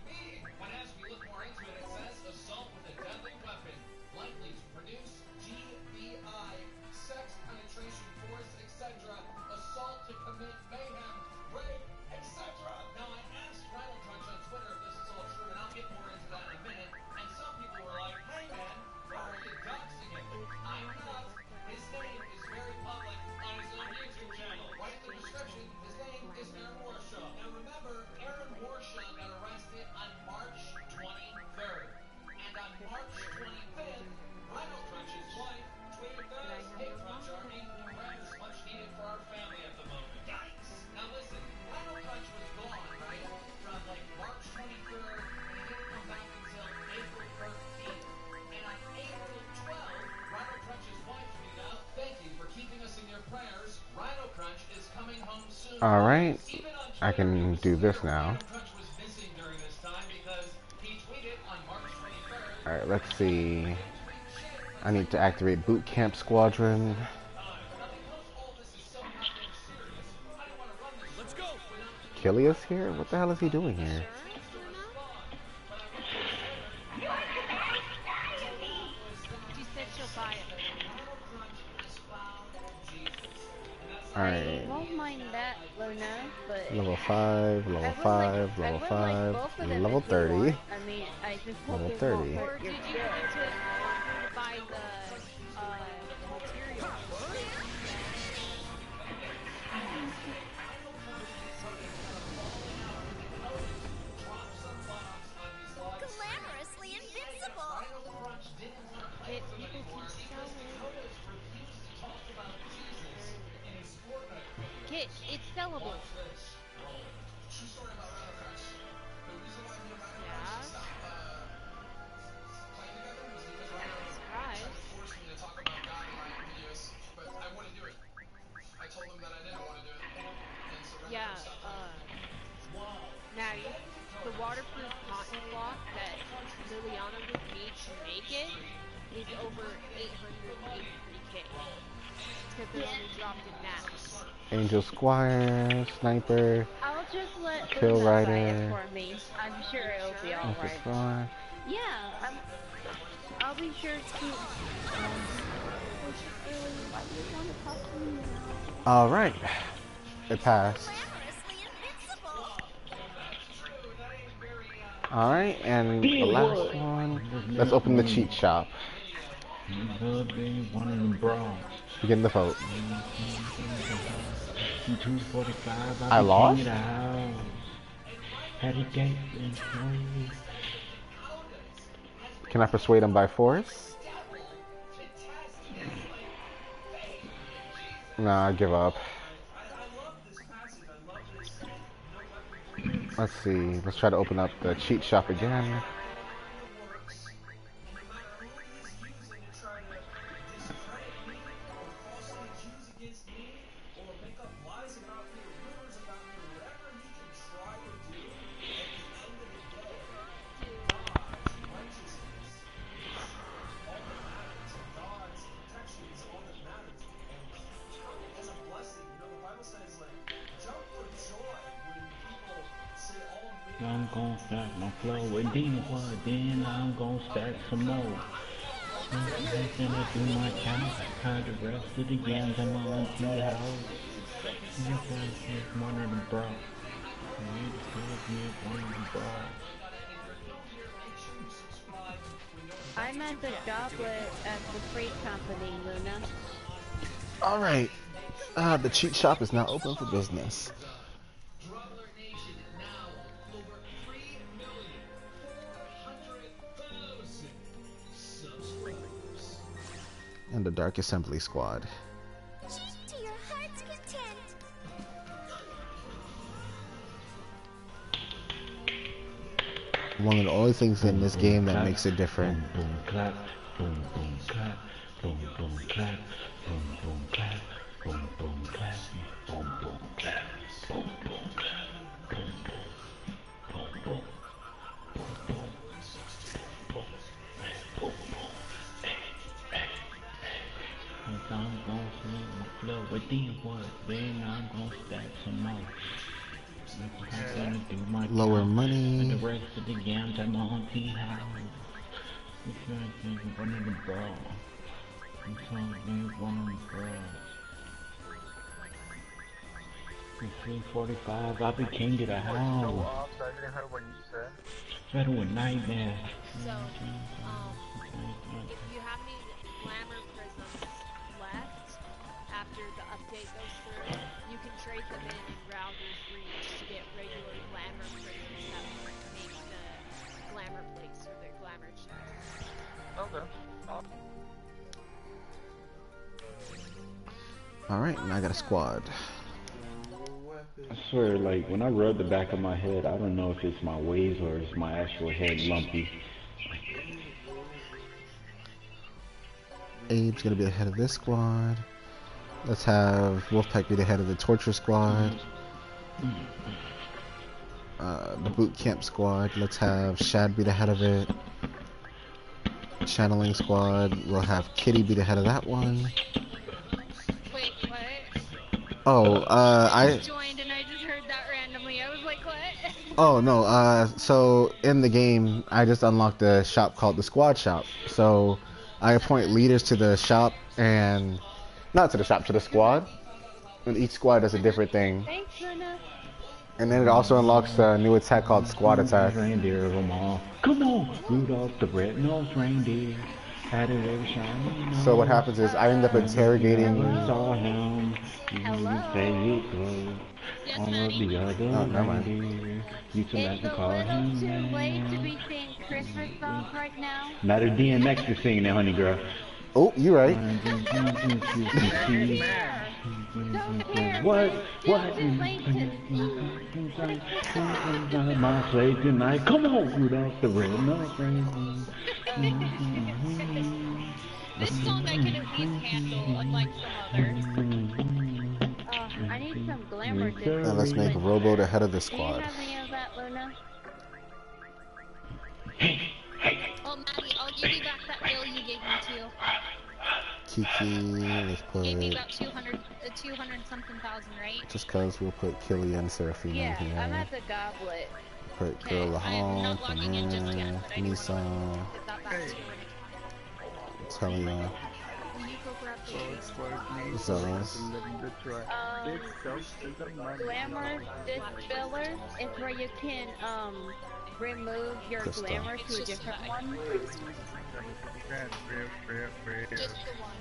Alright, I can do this now. Alright, let's see. I need to activate Boot Camp Squadron. Kilius here? What the hell is he doing here? Alright. Won't mind that, Luna, but Level five, level five, like, level like five, level thirty. thirty. I mean, I just Level thirty. Or did you need to buy the uh, material? Glamorously invincible! It, people can sell it. Kit, it's sellable. Yeah, uh, Maddie, the waterproof cotton block that Liliana would need to make it is over eight hundred eighty-three K. Because it only dropped in max. Angel Squire, Sniper, I'll just let Kill Luna buy Rider. it for me. I'm sure it'll be alright. Alright. Yeah, I'm, I'll be sure to. Um, Alright. It passed. Alright, and the last one. Let's open the cheat shop. Begin the vote. I lost? Can I persuade him by force? Nah, I give up. Let's see. Let's try to open up the cheat shop again. I'm gon' stack my flow with Demon Blood, then I'm gon' stack some more. I'm gonna do my count, kind of rest of the games I'm on to the house. You guys is one of the bro. You just me one of the bro. I'm at the goblet at the freight company, Luna. Alright. Uh, the cheat shop is now open for business. And the Dark Assembly Squad. To your heart's content. One of the only things in this game that makes it different. Boom, boom, clap. Boom, boom, clap. Boom, boom, clap. Boom, boom, clap. Boom, boom, clap. Boom, boom, clap. Boom, boom, clap. Boom, boom. Boom, boom. Boom, boom. Boom, boom, boom. Hey, hey, hey. I'm gonna sing my flow with these words, then I'm gonna stack some more. I'm gonna do my Lower count. money. And the rest of the games I'm on T-House. I'm trying to think one of the bros. I'm trying to think one of the bros. It's three forty-five, I be king of the house. I didn't hear what you said. Better with Nightmare. So, um, if you have any glamour prisms left after the update goes through, you can trade them in in Router's Reach to get regular glamour prisms that make the glamour plates or the glamour chests. Okay. Alright, and I got a squad. I swear, like, when I rub the back of my head, I don't know if it's my waves or it's my actual head lumpy. Abe's gonna be the head of this squad. Let's have Wolfpack be the head of the Torture Squad. Uh, the Boot Camp Squad. Let's have Shad be the head of it. Channeling Squad. We'll have Kitty be the head of that one. Wait, what? Oh, uh, I... joined and I just heard that randomly. I was like, what? Oh, no, uh, so in the game, I just unlocked a shop called the Squad Shop. So I appoint leaders to the shop and... Not to the shop, to the squad. And each squad does a different thing. Thanks, Luna. And then it also unlocks a new attack called Squad Attack. Reindeer of them all. Come on, Rudolph the red-nosed reindeer. Had it every shiny. So what happens is I end up interrogating... Saw him. You say it goes. All of the other Oh, never mind. reindeer. You to It's let a call little too him. late to be singing Christmas songs right now. Matter D M X is singing that, honey girl. Oh, you right. What? What? It's late to My slave tonight. Come on, Rudolph the red-nosed reindeer. This song I can at least handle, unlike some others. Oh, I need some glamour And discs. let's make Robo the head of the Do you squad. have any of that, Luna? Oh, Maddie, I'll give you back that bill you gave me too. Kiki, let's Gave me put... about two hundred, uh, two hundred something thousand, right? Just cause we'll put Killian Seraphina Yeah, in I'm here. at the goblet. Put Girl Lahon, Pamela, Nisa, Talia, Will you go grab the juice? Zoe. Um, glamour disc filler is where you can um remove your Crystal. glamour to a different one. Just the one.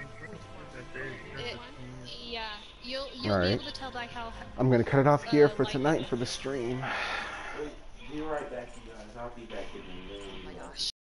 It, yeah, you'll you'll All be right. able to tell by how. I'm gonna cut it off here for tonight for the stream. Be right back, you guys. I'll be back in a minute.